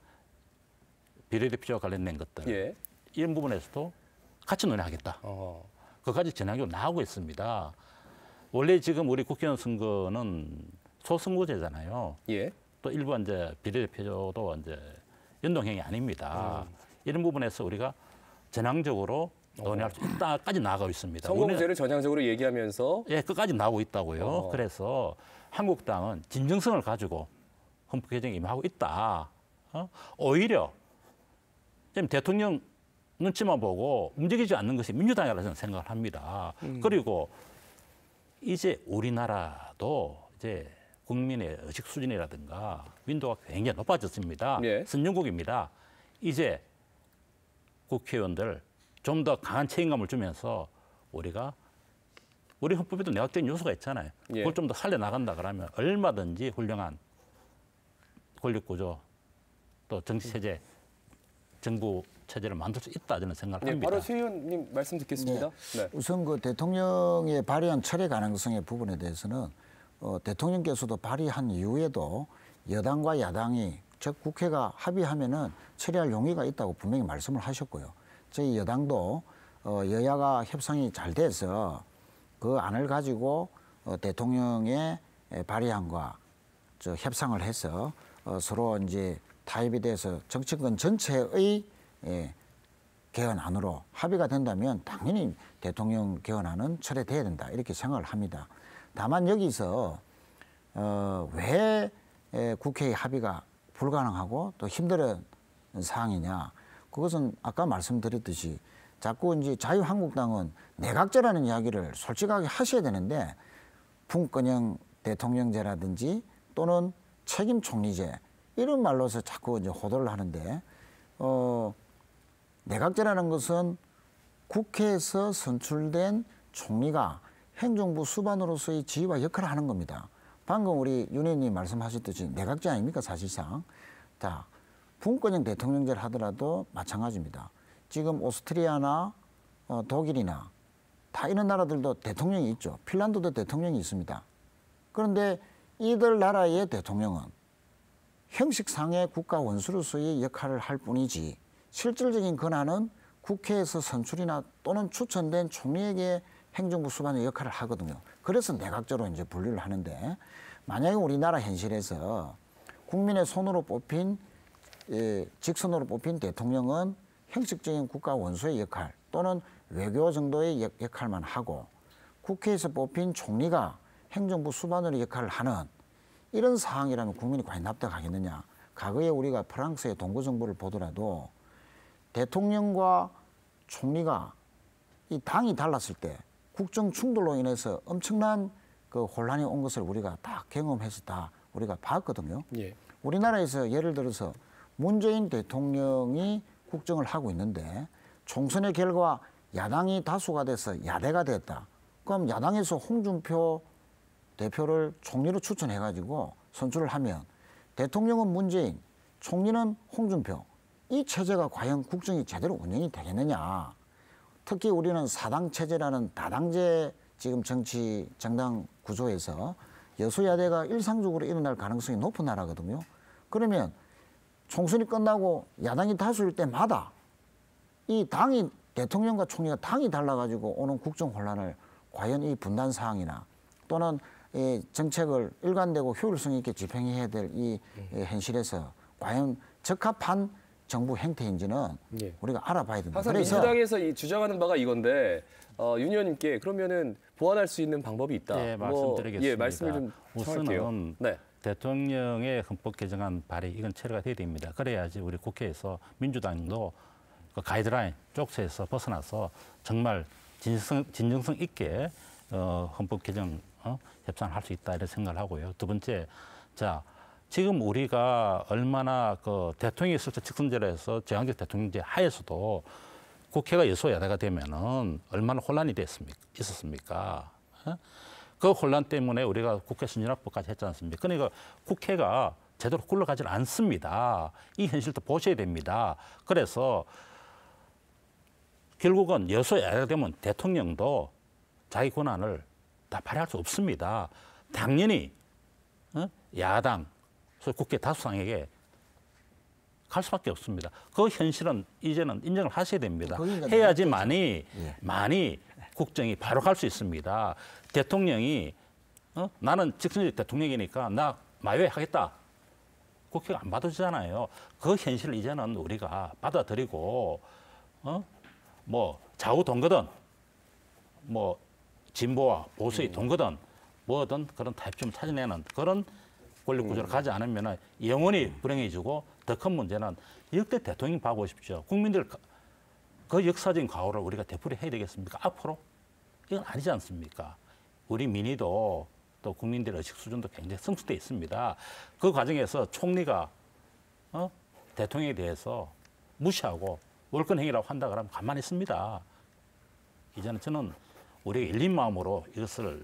비례대표와 관련된 것들 예. 이런 부분에서도 같이 논의하겠다. 어. 그까지 전향적으로 나오고 있습니다. 원래 지금 우리 국회의원 선거는 소선거제잖아요. 예. 또 일부 이제 비례대표도 이제 연동형이 아닙니다. 음. 이런 부분에서 우리가 전향적으로 논의할 수 있다까지 나가고 있습니다. 우리는 선거구제를 전향적으로 얘기하면서 예, 끝까지 나오고 있다고요. 어. 그래서 한국당은 진정성을 가지고 헌법 개정에 임하고 있다. 어? 오히려 지금 대통령 눈치만 보고 움직이지 않는 것이 민주당이라고 저는 생각을 합니다. 음. 그리고 이제 우리나라도 이제 국민의 의식 수준이라든가 민도가 굉장히 높아졌습니다. 예. 선진국입니다. 이제 국회의원들 좀 더 강한 책임감을 주면서 우리가 우리 헌법에도 내각적인 요소가 있잖아요. 예. 그걸 좀 더 살려나간다 그러면 얼마든지 훌륭한 권력구조 또 정치체제, 정부 체제를 만들 수 있다 저는 생각을 네, 합니다. 바로 최 의원님 말씀 듣겠습니다. 네. 우선 그 대통령의 발의한 철회 가능성의 부분에 대해서는 어, 대통령께서도 발의한 이후에도 여당과 야당이 즉 국회가 합의하면은 철회할 용의가 있다고 분명히 말씀을 하셨고요. 저희 여당도 어, 여야가 협상이 잘 돼서 그 안을 가지고 어, 대통령의 발의안과 저 협상을 해서 어, 서로 이제 타협이 돼서 정치권 전체의 예, 개헌안으로 합의가 된다면 당연히 대통령 개헌안은 철회돼야 된다 이렇게 생각을 합니다. 다만 여기서 어, 왜 에, 국회의 합의가 불가능하고 또 힘든 사항이냐? 그것은 아까 말씀드렸듯이 자꾸 이제 자유한국당은 내각제라는 이야기를 솔직하게 하셔야 되는데 분권형 대통령제라든지 또는 책임 총리제 이런 말로서 자꾸 이제 호도를 하는데 어, 내각제라는 것은 국회에서 선출된 총리가 행정부 수반으로서의 지위와 역할을 하는 겁니다. 방금 우리 윤 의원님 말씀하셨듯이 내각제 아닙니까 사실상. 자, 분권형 대통령제를 하더라도 마찬가지입니다. 지금 오스트리아나 어, 독일이나 다 이런 나라들도 대통령이 있죠. 핀란드도 대통령이 있습니다. 그런데 이들 나라의 대통령은 형식상의 국가 원수로서의 역할을 할 뿐이지 실질적인 권한은 국회에서 선출이나 또는 추천된 총리에게 행정부 수반의 역할을 하거든요. 그래서 내각제로 이제 분류를 하는데 만약에 우리나라 현실에서 국민의 손으로 뽑힌 예, 직선으로 뽑힌 대통령은 형식적인 국가 원수의 역할 또는 외교 정도의 역, 역할만 하고 국회에서 뽑힌 총리가 행정부 수반으로 역할을 하는 이런 상황이라면 국민이 과연 납득하겠느냐. 과거에 우리가 프랑스의 동구 정부를 보더라도 대통령과 총리가 이 당이 달랐을 때 국정 충돌로 인해서 엄청난 그 혼란이 온 것을 우리가 다 경험해서 다 우리가 봤거든요. 예. 우리나라에서 예를 들어서 문재인 대통령이 국정을 하고 있는데 총선의 결과 야당이 다수가 돼서 야대가 됐다. 그럼 야당에서 홍준표 대표를 총리로 추천해가지고 선출을 하면 대통령은 문재인, 총리는 홍준표. 이 체제가 과연 국정이 제대로 운영이 되겠느냐. 특히 우리는 사당 체제라는 다당제 지금 정치 정당 구조에서 여소야대가 일상적으로 일어날 가능성이 높은 나라거든요. 그러면 총선이 끝나고 야당이 다수일 때마다 이 당이 대통령과 총리가 당이 달라가지고 오는 국정 혼란을 과연 이 분단 사항이나 또는 이 정책을 일관되고 효율성 있게 집행해야 될 이 현실에서 과연 적합한 정부 행태인지는 예. 우리가 알아봐야 된다. 항상 민주당에서 이 주장하는 바가 이건데 어, 윤 의원님께 그러면은 보완할 수 있는 방법이 있다. 예, 뭐, 말씀드리겠습니다. 예, 말씀을 좀 청할게요. 우선은 네. 대통령의 헌법 개정안 발의 이건 처리가 돼야 됩니다. 그래야지 우리 국회에서 민주당도 그 가이드라인 쪽수에서 벗어나서 정말 진정성, 진정성 있게 어, 헌법 개정 어? 협상을 할 수 있다 이런 생각을 하고요. 두 번째, 자 지금 우리가 얼마나 그 대통령이 있을 때 직선제로해서 제왕적 대통령제 하에서도 국회가 여소야대가 되면은 얼마나 혼란이 됐습니까? 있었습니까? 어? 그 혼란 때문에 우리가 국회 선진화법까지 했지 않습니까? 그러니까 국회가 제대로 굴러가질 않습니다. 이 현실도 보셔야 됩니다. 그래서 결국은 여소야대가 되면 대통령도 자기 권한을 다 발휘할 수 없습니다. 당연히 어? 야당, 소위 국회 다수당에게 갈 수밖에 없습니다. 그 현실은 이제는 인정을 하셔야 됩니다. 해야지만이 예. 많이 국정이 바로 갈 수 있습니다. 대통령이 어? 나는 직선적 대통령이니까 나 마요하겠다. 국회가 안 받아주잖아요. 그 현실을 이제는 우리가 받아들이고 어? 뭐 좌우 동거든 뭐 진보와 보수의 음. 동거든 뭐든 그런 타협점을 찾아내는 그런 권력 구조를 음. 가지 않으면 영원히 불행해지고 더 큰 문제는 역대 대통령 봐보십시오. 국민들 그 역사적인 과오를 우리가 되풀이해야 되겠습니까? 앞으로? 이건 아니지 않습니까? 우리 민의도 또 국민들의 의식 수준도 굉장히 성숙돼 있습니다. 그 과정에서 총리가 어? 대통령에 대해서 무시하고 월권행위라고 한다 그러면 가만히 있습니다. 이제는 저는 우리가 열린 마음으로 이것을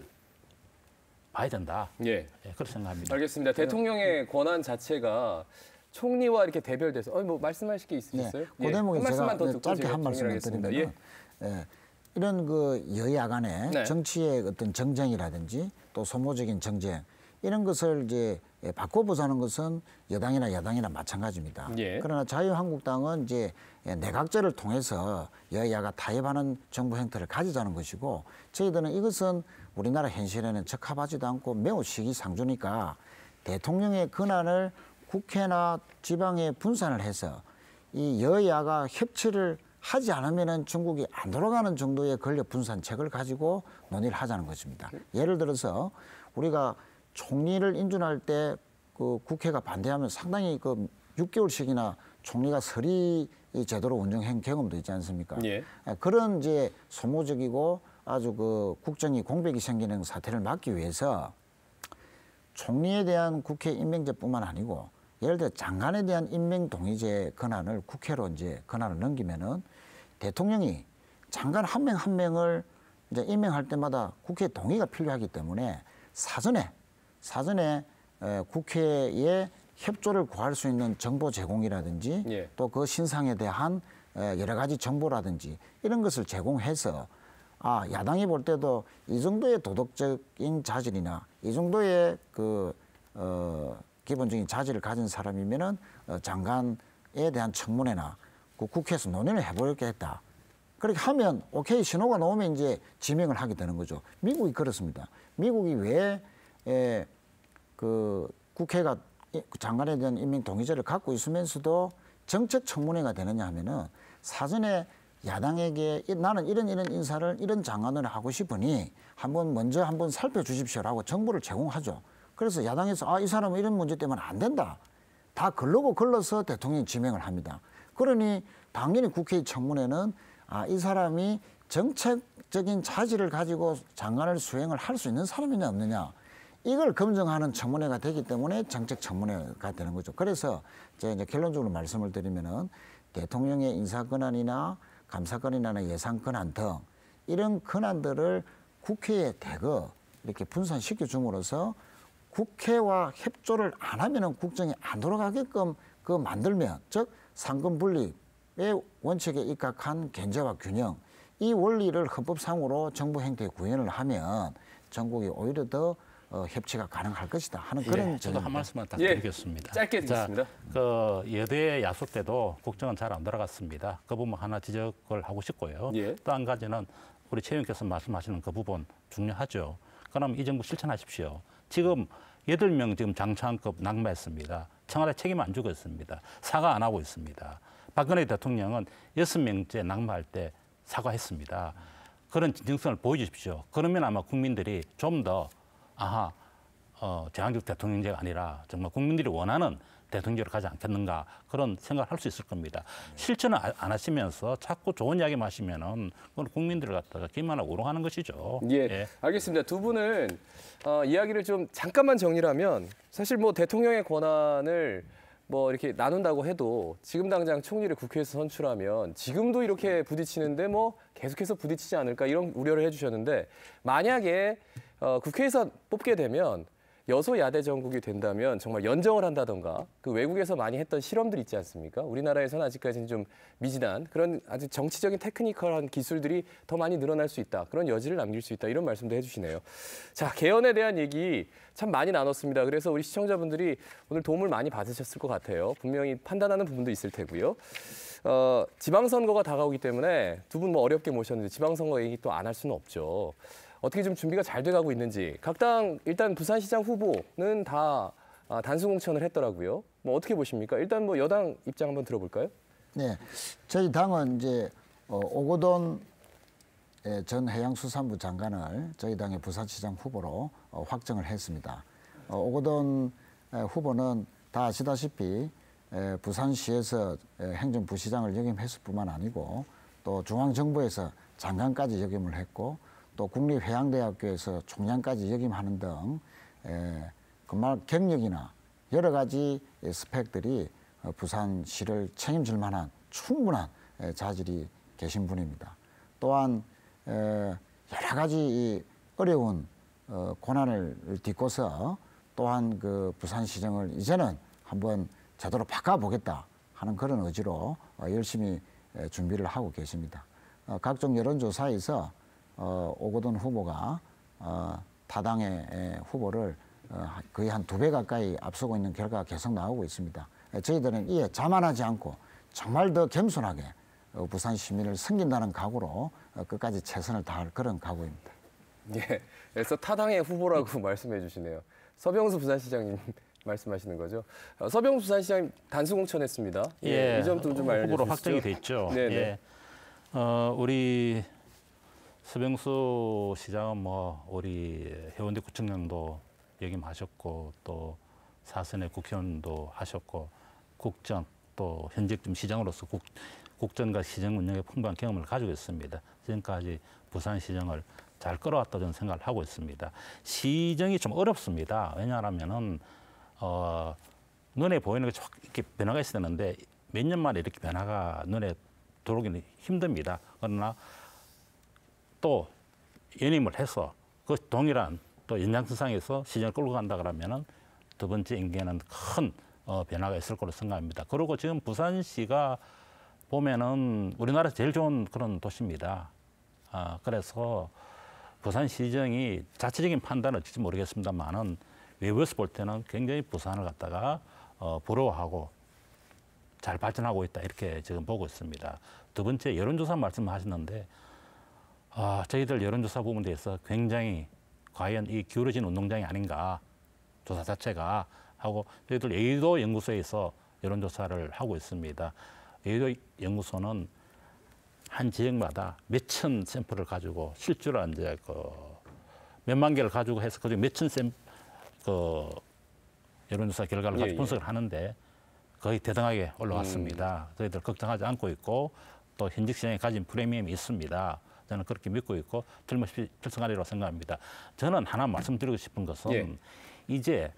봐야 된다. 예. 예, 그렇게 생각합니다. 알겠습니다. 대통령의 권한 자체가 총리와 이렇게 대별돼서 어, 뭐 말씀하실 게 있으셨어요? 네. 그 대목에 예. 한 말씀만 더 제가 듣고 짧게 제가 한 말씀을 정리하겠습니다. 드리면 예. 예. 이런 그 여야 간의 네. 정치의 어떤 정쟁이라든지 또 소모적인 정쟁 이런 것을 이제 바꿔보자는 것은 여당이나 야당이나 마찬가지입니다. 예. 그러나 자유한국당은 이제 내각제를 통해서 여야가 타협하는 정부 행태를 가지자는 것이고 저희들은 이것은 우리나라 현실에는 적합하지도 않고 매우 시기상조니까 대통령의 권한을 국회나 지방에 분산을 해서 이 여야가 협치를 하지 않으면은 중국이 안 돌아가는 정도의 권력 분산책을 가지고 논의를 하자는 것입니다. 예를 들어서 우리가 총리를 인준할 때 그 국회가 반대하면 상당히 그 육 개월씩이나 총리가 서리 제도로 운영한 경험도 있지 않습니까? 예. 그런 이제 소모적이고 아주 그 국정이 공백이 생기는 사태를 막기 위해서 총리에 대한 국회 임명제뿐만 아니고 예를 들어 장관에 대한 임명 동의제 권한을 국회로 이제 권한을 넘기면은 대통령이 장관 한 명 한 명을 이제 임명할 때마다 국회 동의가 필요하기 때문에 사전에 사전에 에, 국회에 협조를 구할 수 있는 정보 제공이라든지 예. 또 그 신상에 대한 에, 여러 가지 정보라든지 이런 것을 제공해서 아 야당이 볼 때도 이 정도의 도덕적인 자질이나 이 정도의 그 어, 기본적인 자질을 가진 사람이면은 어, 장관에 대한 청문회나 그 국회에서 논의를 해보겠다. 그렇게 하면 오케이 신호가 나오면 이제 지명을 하게 되는 거죠. 미국이 그렇습니다. 미국이 왜 에, 그 국회가 장관에 대한 임명 동의제를 갖고 있으면서도 정책 청문회가 되느냐 하면은 사전에 야당에게 나는 이런 이런 인사를 이런 장관을 하고 싶으니 한번 먼저 한번 살펴주십시오라고 정보를 제공하죠. 그래서 야당에서 아, 이 사람은 이런 문제 때문에 안 된다. 다 걸르고 걸러서 대통령이 지명을 합니다. 그러니 당연히 국회의 청문회는 아, 이 사람이 정책적인 자질을 가지고 장관을 수행을 할 수 있는 사람이냐 없느냐. 이걸 검증하는 청문회가 되기 때문에 정책 청문회가 되는 거죠. 그래서 제가 이제 결론적으로 말씀을 드리면은 대통령의 인사 권한이나 감사 권한이나 예산 권한 등 이런 권한들을 국회에 대거 이렇게 분산시켜 줌으로써 국회와 협조를 안 하면은 국정이 안 돌아가게끔 그 만들면 즉 상권 분립의 원칙에 입각한 견제와 균형 이 원리를 헌법상으로 정부 행태에 구현을 하면 전국이 오히려 더 어, 협치가 가능할 것이다 하는 그런 예, 저도 한 말씀만 딱 예, 드리겠습니다. 짧게 듣겠습니다. 자, 그 여대 야속 때도 국정은 잘 안 돌아갔습니다. 그 부분 하나 지적을 하고 싶고요. 예. 또 한 가지는 우리 최 의원께서 말씀하시는 그 부분 중요하죠. 그럼 이 정부 실천하십시오. 지금 여덟 명 지금 장차관급 낙마했습니다. 청와대 책임 안 주고 있습니다. 사과 안 하고 있습니다. 박근혜 대통령은 여섯 명째 낙마할 때 사과했습니다. 그런 진정성을 보여주십시오. 그러면 아마 국민들이 좀 더 아하, 어, 제왕적 대통령제가 아니라 정말 국민들이 원하는 대통령으로 가지 않겠는가 그런 생각을 할 수 있을 겁니다. 실천을 안- 안 하시면서 자꾸 좋은 이야기만 하시면은 그건 국민들을 갖다가 기만하고 우롱하는 것이죠. 예, 예. 알겠습니다. 두 분은 어, 이야기를 좀 잠깐만 정리를 하면 사실 뭐 대통령의 권한을 뭐 이렇게 나눈다고 해도 지금 당장 총리를 국회에서 선출하면 지금도 이렇게 부딪히는데 뭐 계속해서 부딪히지 않을까 이런 우려를 해주셨는데 만약에 어, 국회에서 뽑게 되면 여소야대 정국이 된다면 정말 연정을 한다던가 그 외국에서 많이 했던 실험들 있지 않습니까? 우리나라에서는 아직까지는 좀 미진한 그런 아주 정치적인 테크니컬한 기술들이 더 많이 늘어날 수 있다. 그런 여지를 남길 수 있다. 이런 말씀도 해주시네요. 자, 개헌에 대한 얘기 참 많이 나눴습니다. 그래서 우리 시청자분들이 오늘 도움을 많이 받으셨을 것 같아요. 분명히 판단하는 부분도 있을 테고요. 어, 지방선거가 다가오기 때문에 두 분 뭐 어렵게 모셨는데 지방선거 얘기 또 안 할 수는 없죠. 어떻게 좀 준비가 잘 돼가고 있는지 각 당 일단 부산시장 후보는 다 아, 단수 공천을 했더라고요. 뭐 어떻게 보십니까? 일단 뭐 여당 입장 한번 들어볼까요? 네, 저희 당은 이제 어, 오거돈 예, 전 해양수산부 장관을 저희 당의 부산시장 후보로 어, 확정을 했습니다. 어, 오거돈 에, 후보는 다 아시다시피 에, 부산시에서 에, 행정부시장을 역임했을 뿐만 아니고 또 중앙정부에서 장관까지 역임을 했고 또 국립해양대학교에서 총장까지 역임하는 등 에, 정말 경력이나 여러 가지 스펙들이 어, 부산시를 책임질 만한 충분한 에, 자질이 계신 분입니다. 또한 에, 여러 가지 이 어려운 어, 고난을 딛고서 또한 그 부산시정을 이제는 한번 제대로 바꿔보겠다 하는 그런 의지로 어, 열심히 에, 준비를 하고 계십니다. 어, 각종 여론조사에서 어, 오거돈 후보가 어, 타당의 에, 후보를 어, 거의 한 두 배 가까이 앞서고 있는 결과가 계속 나오고 있습니다. 에, 저희들은 이에 자만하지 않고 정말 더 겸손하게 어, 부산 시민을 섬긴다는 각오로 어, 끝까지 최선을 다할 그런 각오입니다. 예, 그래서 타당의 후보라고 말씀해 주시네요. 서병수 부산시장님 말씀하시는 거죠. 어, 서병수 부산시장님 단수 공천했습니다. 예, 이 점도 좀 알려주시죠. 후보로 확정이 됐죠. 네네. 예. 어, 우리 서병수 시장은 뭐 우리 해운대 구청장도 역임하셨고 또 사선의 국회의원도 하셨고 국정 또 현직 좀 시장으로서 국, 국정과 시정 운영에 풍부한 경험을 가지고 있습니다. 지금까지 부산시정을 잘 끌어왔다 저는 생각을 하고 있습니다. 시정이 좀 어렵습니다. 왜냐하면은 어, 눈에 보이는 게 쫙 이렇게 변화가 있어야 되는데 몇 년 만에 이렇게 변화가 눈에 들어오기는 힘듭니다. 그러나 또 연임을 해서 그 동일한 또 연장선상에서 시정을 끌고 간다 그러면은 두 번째 임기에는 큰 어, 변화가 있을 거로 생각합니다. 그리고 지금 부산시가 보면은 우리나라에서 제일 좋은 그런 도시입니다. 아, 그래서 부산시정이 자체적인 판단은 어찌 모르겠습니다만은 외부에서 볼 때는 굉장히 부산을 갖다가 어, 부러워하고 잘 발전하고 있다 이렇게 지금 보고 있습니다. 두 번째 여론조사 말씀하셨는데 아, 저희들 여론조사 부분에 대해서 굉장히 과연 이 기울어진 운동장이 아닌가 조사 자체가 하고 저희들 여의도 연구소에서 여론조사를 하고 있습니다. 여의도 연구소는 한 지역마다 몇천 샘플을 가지고 실제로 이제 그 몇만 개를 가지고 해서 그중 몇천 샘 그 여론조사 결과를 가지고 예, 예. 분석을 하는데 거의 대등하게 올라왔습니다. 음. 저희들 걱정하지 않고 있고 또 현직 시장에 가진 프리미엄이 있습니다. 저는 그렇게 믿고 있고 틀림없이 필승하리라고 생각합니다. 저는 하나 말씀드리고 싶은 것은 예. 이제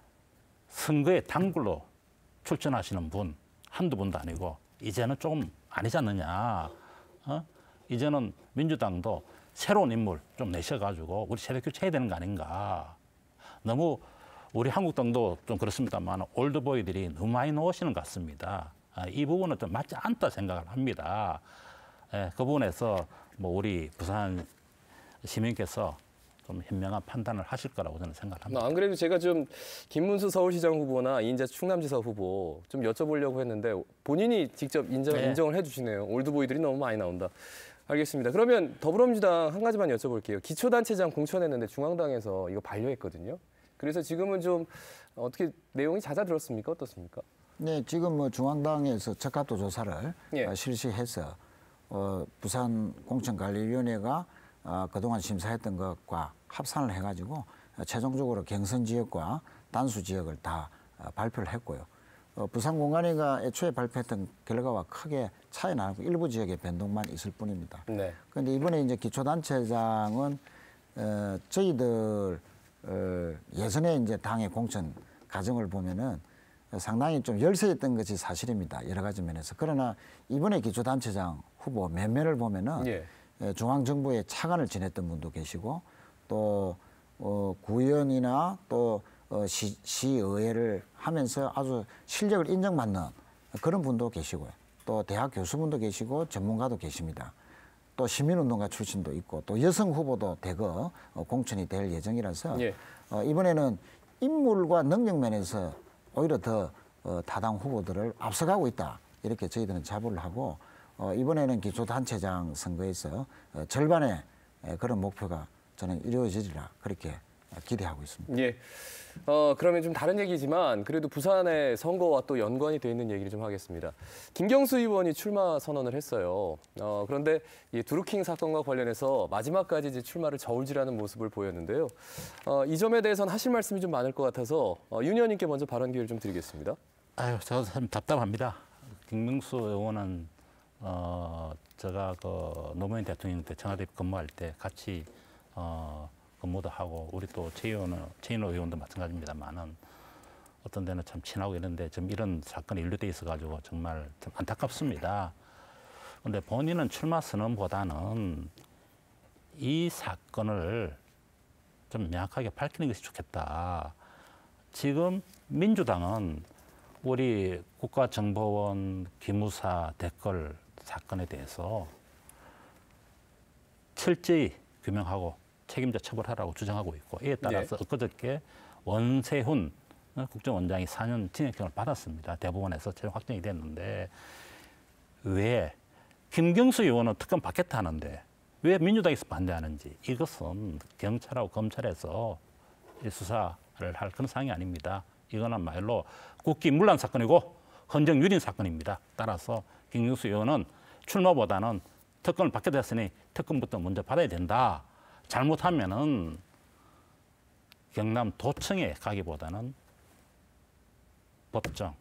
선거에 단골로 출전하시는 분 한두 분도 아니고 이제는 조금 아니지 않느냐. 어? 이제는 민주당도 새로운 인물 좀 내셔가지고 우리 세대 교체해야 되는 거 아닌가. 너무 우리 한국당도 좀 그렇습니다만 올드보이들이 너무 많이 나오시는 것 같습니다. 아, 이 부분은 좀 맞지 않다 생각을 합니다. 예, 그 부분에서 뭐 우리 부산 시민께서 좀 현명한 판단을 하실 거라고 저는 생각합니다. 안 그래도 제가 좀 김문수 서울시장 후보나 이인재 충남지사 후보 좀 여쭤보려고 했는데 본인이 직접 인정, 네. 인정을 해주시네요. 올드보이들이 너무 많이 나온다. 알겠습니다. 그러면 더불어민주당 한 가지만 여쭤볼게요. 기초단체장 공천했는데 중앙당에서 이거 반려했거든요. 그래서 지금은 좀 어떻게 내용이 잦아들었습니까? 어떻습니까? 네, 지금 뭐 중앙당에서 적합도 조사를 예. 어, 실시해서 어, 부산 공천관리위원회가 어, 그동안 심사했던 것과 합산을 해가지고 어, 최종적으로 경선 지역과 단수 지역을 다 어, 발표를 했고요. 어, 부산공관위가 애초에 발표했던 결과와 크게 차이 나고 일부 지역의 변동만 있을 뿐입니다. 네. 그런데 이번에 이제 기초단체장은 어, 저희들 어, 예전에 이제 당의 공천 과정을 보면은 상당히 좀 열세했던 것이 사실입니다. 여러 가지 면에서. 그러나 이번에 기초단체장 후보 면면을 보면은 예. 예, 중앙정부에 차관을 지냈던 분도 계시고 또 어, 구의원이나 또 어, 시, 시의회를 하면서 아주 실력을 인정받는 그런 분도 계시고요. 또 대학 교수분도 계시고 전문가도 계십니다. 또 시민운동가 출신도 있고 또 여성 후보도 대거 어, 공천이 될 예정이라서 예. 어, 이번에는 인물과 능력 면에서 오히려 더 어, 타당 후보들을 앞서가고 있다. 이렇게 저희들은 자부를 하고 어, 이번에는 기초단체장 선거에서 어, 절반의 에, 그런 목표가 저는 이루어지리라 그렇게 기대하고 있습니다. 예. 어, 그러면 좀 다른 얘기지만 그래도 부산의 선거와 또 연관이 돼 있는 얘기를 좀 하겠습니다. 김경수 의원이 출마 선언을 했어요. 어, 그런데 이 두루킹 사건과 관련해서 마지막까지 이제 출마를 저울질하는 모습을 보였는데요. 어, 이 점에 대해서는 하실 말씀이 좀 많을 것 같아서 어, 윤 의원님께 먼저 발언 기회를 좀 드리겠습니다. 아유, 저도 참 답답합니다. 김명수 의원은 어, 제가 그 노무현 대통령 때 청와대 근무할 때 같이 어, 근무도 하고 우리 또 최의원, 최인호 의원도 마찬가지입니다만은 어떤 데는 참 친하고 이런데 좀 이런 사건이 연루돼 있어가지고 정말 좀 안타깝습니다. 그런데 본인은 출마 선언보다는 이 사건을 좀 명확하게 밝히는 것이 좋겠다. 지금 민주당은 우리 국가정보원 기무사 댓글 사건에 대해서 철저히 규명하고 책임자 처벌하라고 주장하고 있고 이에 따라서 네. 엊그저께 원세훈 국정원장이 사 년 징역형을 받았습니다. 대법원에서 최종 확정이 됐는데 왜 김경수 의원은 특검 받겠다 하는데 왜 민주당에서 반대하는지 이것은 경찰하고 검찰에서 수사를 할 그런 사항이 아닙니다. 이거는 말로 국기문란 사건이고 헌정유린 사건입니다. 따라서 김경수 의원은 출마보다는 특검을 받게 됐으니 특검부터 먼저 받아야 된다. 잘못하면은 경남 도청에 가기보다는 법정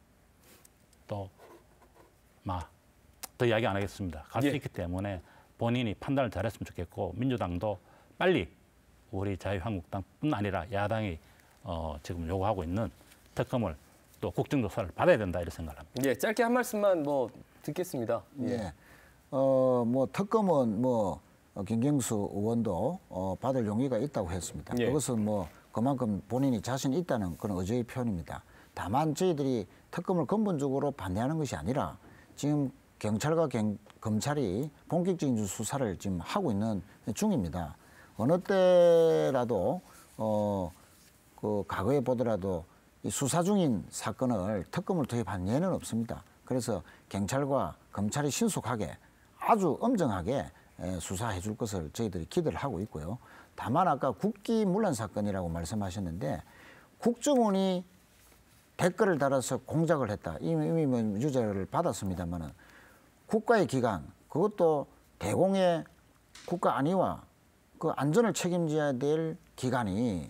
또 마 더 이야기 안 하겠습니다. 갈 수 예. 있기 때문에 본인이 판단을 잘했으면 좋겠고 민주당도 빨리 우리 자유한국당뿐 아니라 야당이 어, 지금 요구하고 있는 특검을 또 국정조사를 받아야 된다 이런 생각을 합니다. 예, 짧게 한 말씀만 뭐 듣겠습니다. 예. 어, 뭐 특검은 뭐 어, 김경수 의원도 어, 받을 용의가 있다고 했습니다. 예. 그것은 뭐 그만큼 본인이 자신 있다는 그런 의지의 표현입니다. 다만 저희들이 특검을 근본적으로 반대하는 것이 아니라 지금 경찰과 경, 검찰이 본격적인 수사를 지금 하고 있는 중입니다. 어느 때라도 어, 그 과거에 보더라도 이 수사 중인 사건을 특검을 투입한 예는 없습니다. 그래서 경찰과 검찰이 신속하게 아주 엄정하게 수사해 줄 것을 저희들이 기대를 하고 있고요. 다만 아까 국기문란 사건이라고 말씀하셨는데 국정원이 댓글을 달아서 공작을 했다. 이미, 이미 뭐 유죄를 받았습니다만은 국가의 기관, 그것도 대공의 국가 안위와 그 안전을 책임져야 될 기관이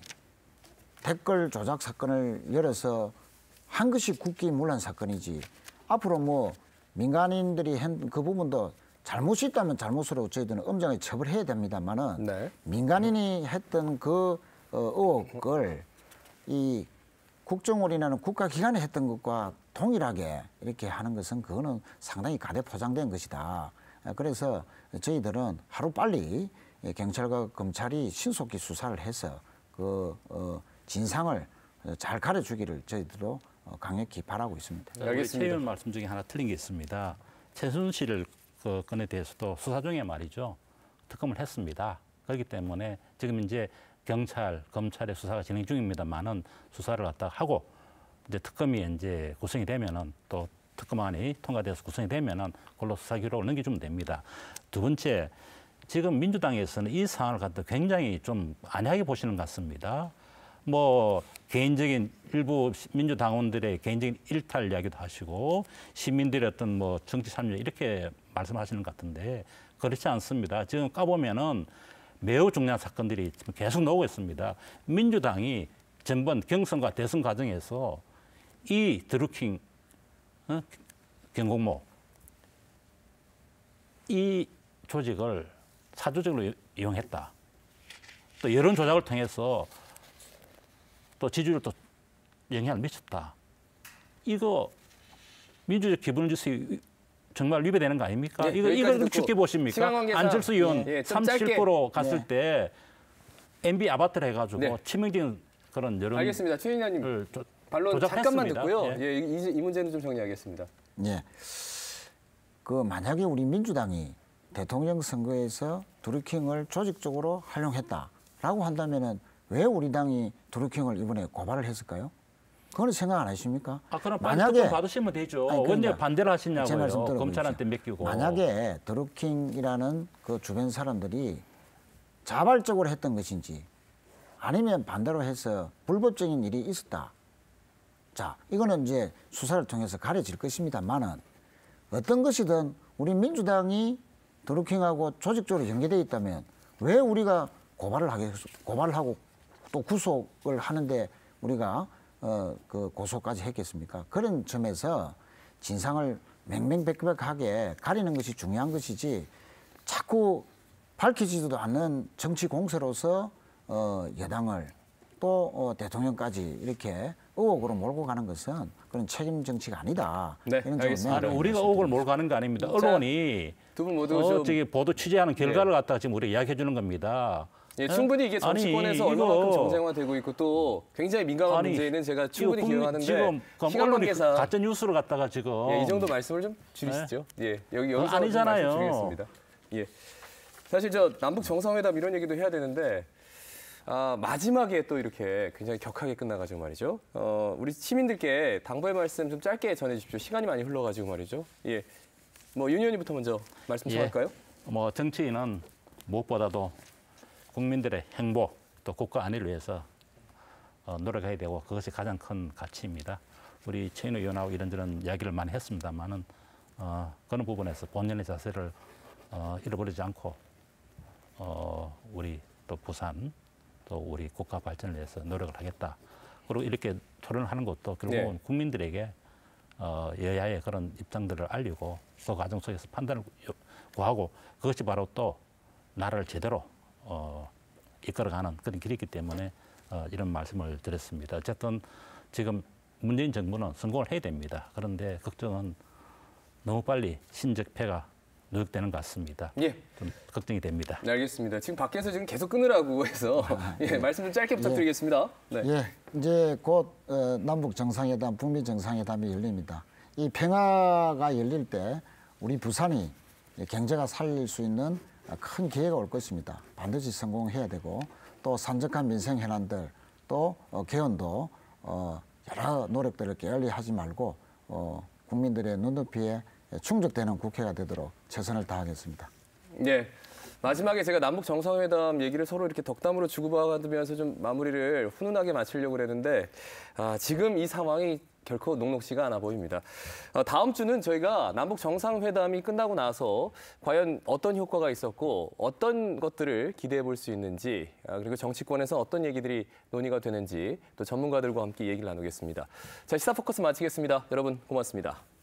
댓글 조작 사건을 열어서 한 것이 국기문란 사건이지. 앞으로 뭐 민간인들이 한 그 부분도 잘못이 있다면 잘못으로 저희들은 엄정하게 처벌해야 됩니다만은 네. 민간인이 했던 그 어, 의혹을 이 국정원이라는 국가기관이 했던 것과 동일하게 이렇게 하는 것은 그거는 상당히 가대 포장된 것이다. 그래서 저희들은 하루 빨리 경찰과 검찰이 신속히 수사를 해서 그 어, 진상을 잘 가려주기를 저희들도 강력히 바라고 있습니다. 우리 알겠습니다. 최 의원 말씀 중에 하나 틀린 게 있습니다. 최순실 그 건에 대해서도 수사 중에 말이죠. 특검을 했습니다. 그렇기 때문에 지금 이제 경찰, 검찰의 수사가 진행 중입니다만은 수사를 갖다 하고 이제 특검이 이제 구성이 되면은 또 특검안이 통과돼서 구성이 되면은 그걸로 수사 기록을 넘겨주면 됩니다. 두 번째, 지금 민주당에서는 이 사안을 갖다 굉장히 좀 안하게 보시는 것 같습니다. 뭐 개인적인 일부 민주당원들의 개인적인 일탈 이야기도 하시고 시민들의 어떤 뭐 정치 참여 이렇게 말씀하시는 것 같은데 그렇지 않습니다. 지금 까보면은 매우 중요한 사건들이 지금 계속 나오고 있습니다. 민주당이 전번 경선과 대선 과정에서 이 드루킹 어? 경공모 이 조직을 사조직으로 이용했다. 또 여론 조작을 통해서 또 지지율을 또 영향을 미쳤다. 이거 민주적 기본질서 정말 위배되는 거 아닙니까? 네, 이거 이걸 쉽게 보십니까? 시간 관계상, 안철수 의원 예, 예, 좀 삼십칠 퍼센트 짧게. 갔을 네. 때 엠비 아바트를 해가지고 네. 치명적인 그런 여론 알겠습니다. 최 의원님 을 조- 반론 잠깐만 조작했습니다. 듣고요. 예. 예, 이, 이 문제는 좀 정리하겠습니다. 예. 그 만약에 우리 민주당이 대통령 선거에서 드루킹을 조직적으로 활용했다라고 한다면은 왜 우리 당이 드루킹을 이번에 고발을 했을까요? 그거는 생각 안 하십니까? 아, 그럼 만약에 만약에 받으시면 되죠. 아니, 원내 그러니까 반대를 제 말씀 하시냐고요. 들어보십시오. 검찰한테 맡기고. 만약에 드루킹이라는 그 주변 사람들이 자발적으로 했던 것인지 아니면 반대로 해서 불법적인 일이 있었다. 자, 이거는 이제 수사를 통해서 가려질 것입니다만은 어떤 것이든 우리 민주당이 드루킹하고 조직적으로 연계되어 있다면 왜 우리가 고발을 하겠, 고발을 하고 또 구속을 하는데 우리가 어, 그 고소까지 했겠습니까? 그런 점에서 진상을 맹맹백백하게 가리는 것이 중요한 것이지 자꾸 밝히지도 않는 정치 공세로서 어, 여당을 또 어, 대통령까지 이렇게 의혹으로 몰고 가는 것은 그런 책임 정치가 아니다. 네, 이런 점을 알겠습니다. 아니, 명확하게 우리가 의혹을 몰고 가는 거 아닙니다. 자, 언론이 두 분 모두 어, 좀 저기 보도 취재하는 결과를 갖다가 지금 우리가 이야기해 주는 겁니다. 예, 예? 충분히 이게 정치권에서 아니, 얼마만큼 이거- 정쟁화되고 있고 또 굉장히 민감한 아니, 문제는 제가 충분히 이거 국민- 기억하는데 지금 그럼 시간 언론이 관계상 가짜 뉴스를 갖다가 지금 예, 이 정도 말씀을 좀 줄이시죠. 예, 여기 여기서 좀 아니잖아요. 말씀드리겠습니다. 예, 사실 저 남북 정상회담 이런 얘기도 해야 되는데 아, 마지막에 또 이렇게 굉장히 격하게 끝나가지고 말이죠. 어, 우리 시민들께 당부의 말씀 좀 짧게 전해주십시오. 시간이 많이 흘러가지고 말이죠. 예, 뭐 윤 의원님부터 먼저 말씀 예. 청할까요? 뭐 정치인은 무엇보다도 국민들의 행복 또 국가 안위를 위해서 어, 노력해야 되고 그것이 가장 큰 가치입니다. 우리 최인호 의원하고 이런저런 이야기를 많이 했습니다만은 어, 그런 부분에서 본연의 자세를 어, 잃어버리지 않고 어, 우리 또 부산 또 우리 국가 발전을 위해서 노력을 하겠다. 그리고 이렇게 토론을 하는 것도 결국은 네. 국민들에게 어, 여야의 그런 입장들을 알리고 그 과정 속에서 판단을 요- 구하고 그것이 바로 또 나라를 제대로 어, 이끌어가는 그런 길이기 때문에 어, 이런 말씀을 드렸습니다. 어쨌든 지금 문재인 정부는 성공을 해야 됩니다. 그런데 걱정은 너무 빨리 신적폐가 누적되는 것 같습니다. 예, 좀 걱정이 됩니다. 네, 알겠습니다. 지금 밖에서 지금 계속 끊으라고 해서 예, 말씀 좀 짧게 부탁드리겠습니다. 네. 예, 이제 곧 어, 남북 정상회담, 북미 정상회담이 열립니다. 이 평화가 열릴 때 우리 부산이 경제가 살릴 수 있는 큰 기회가 올 것입니다. 반드시 성공해야 되고 또 산적한 민생 현안들 또 어, 개헌도 어, 여러 노력들을 게을리 하지 말고 어, 국민들의 눈높이에 충족되는 국회가 되도록 최선을 다하겠습니다. 네. 마지막에 제가 남북 정상회담 얘기를 서로 이렇게 덕담으로 주고받으면서 좀 마무리를 훈훈하게 마치려고 그랬는데 아, 지금 이 상황이 결코 녹록지가 않아 보입니다. 어, 다음 주는 저희가 남북 정상회담이 끝나고 나서 과연 어떤 효과가 있었고 어떤 것들을 기대해 볼 수 있는지 아, 그리고 정치권에서 어떤 얘기들이 논의가 되는지 또 전문가들과 함께 얘기를 나누겠습니다. 자, 시사포커스 마치겠습니다. 여러분 고맙습니다.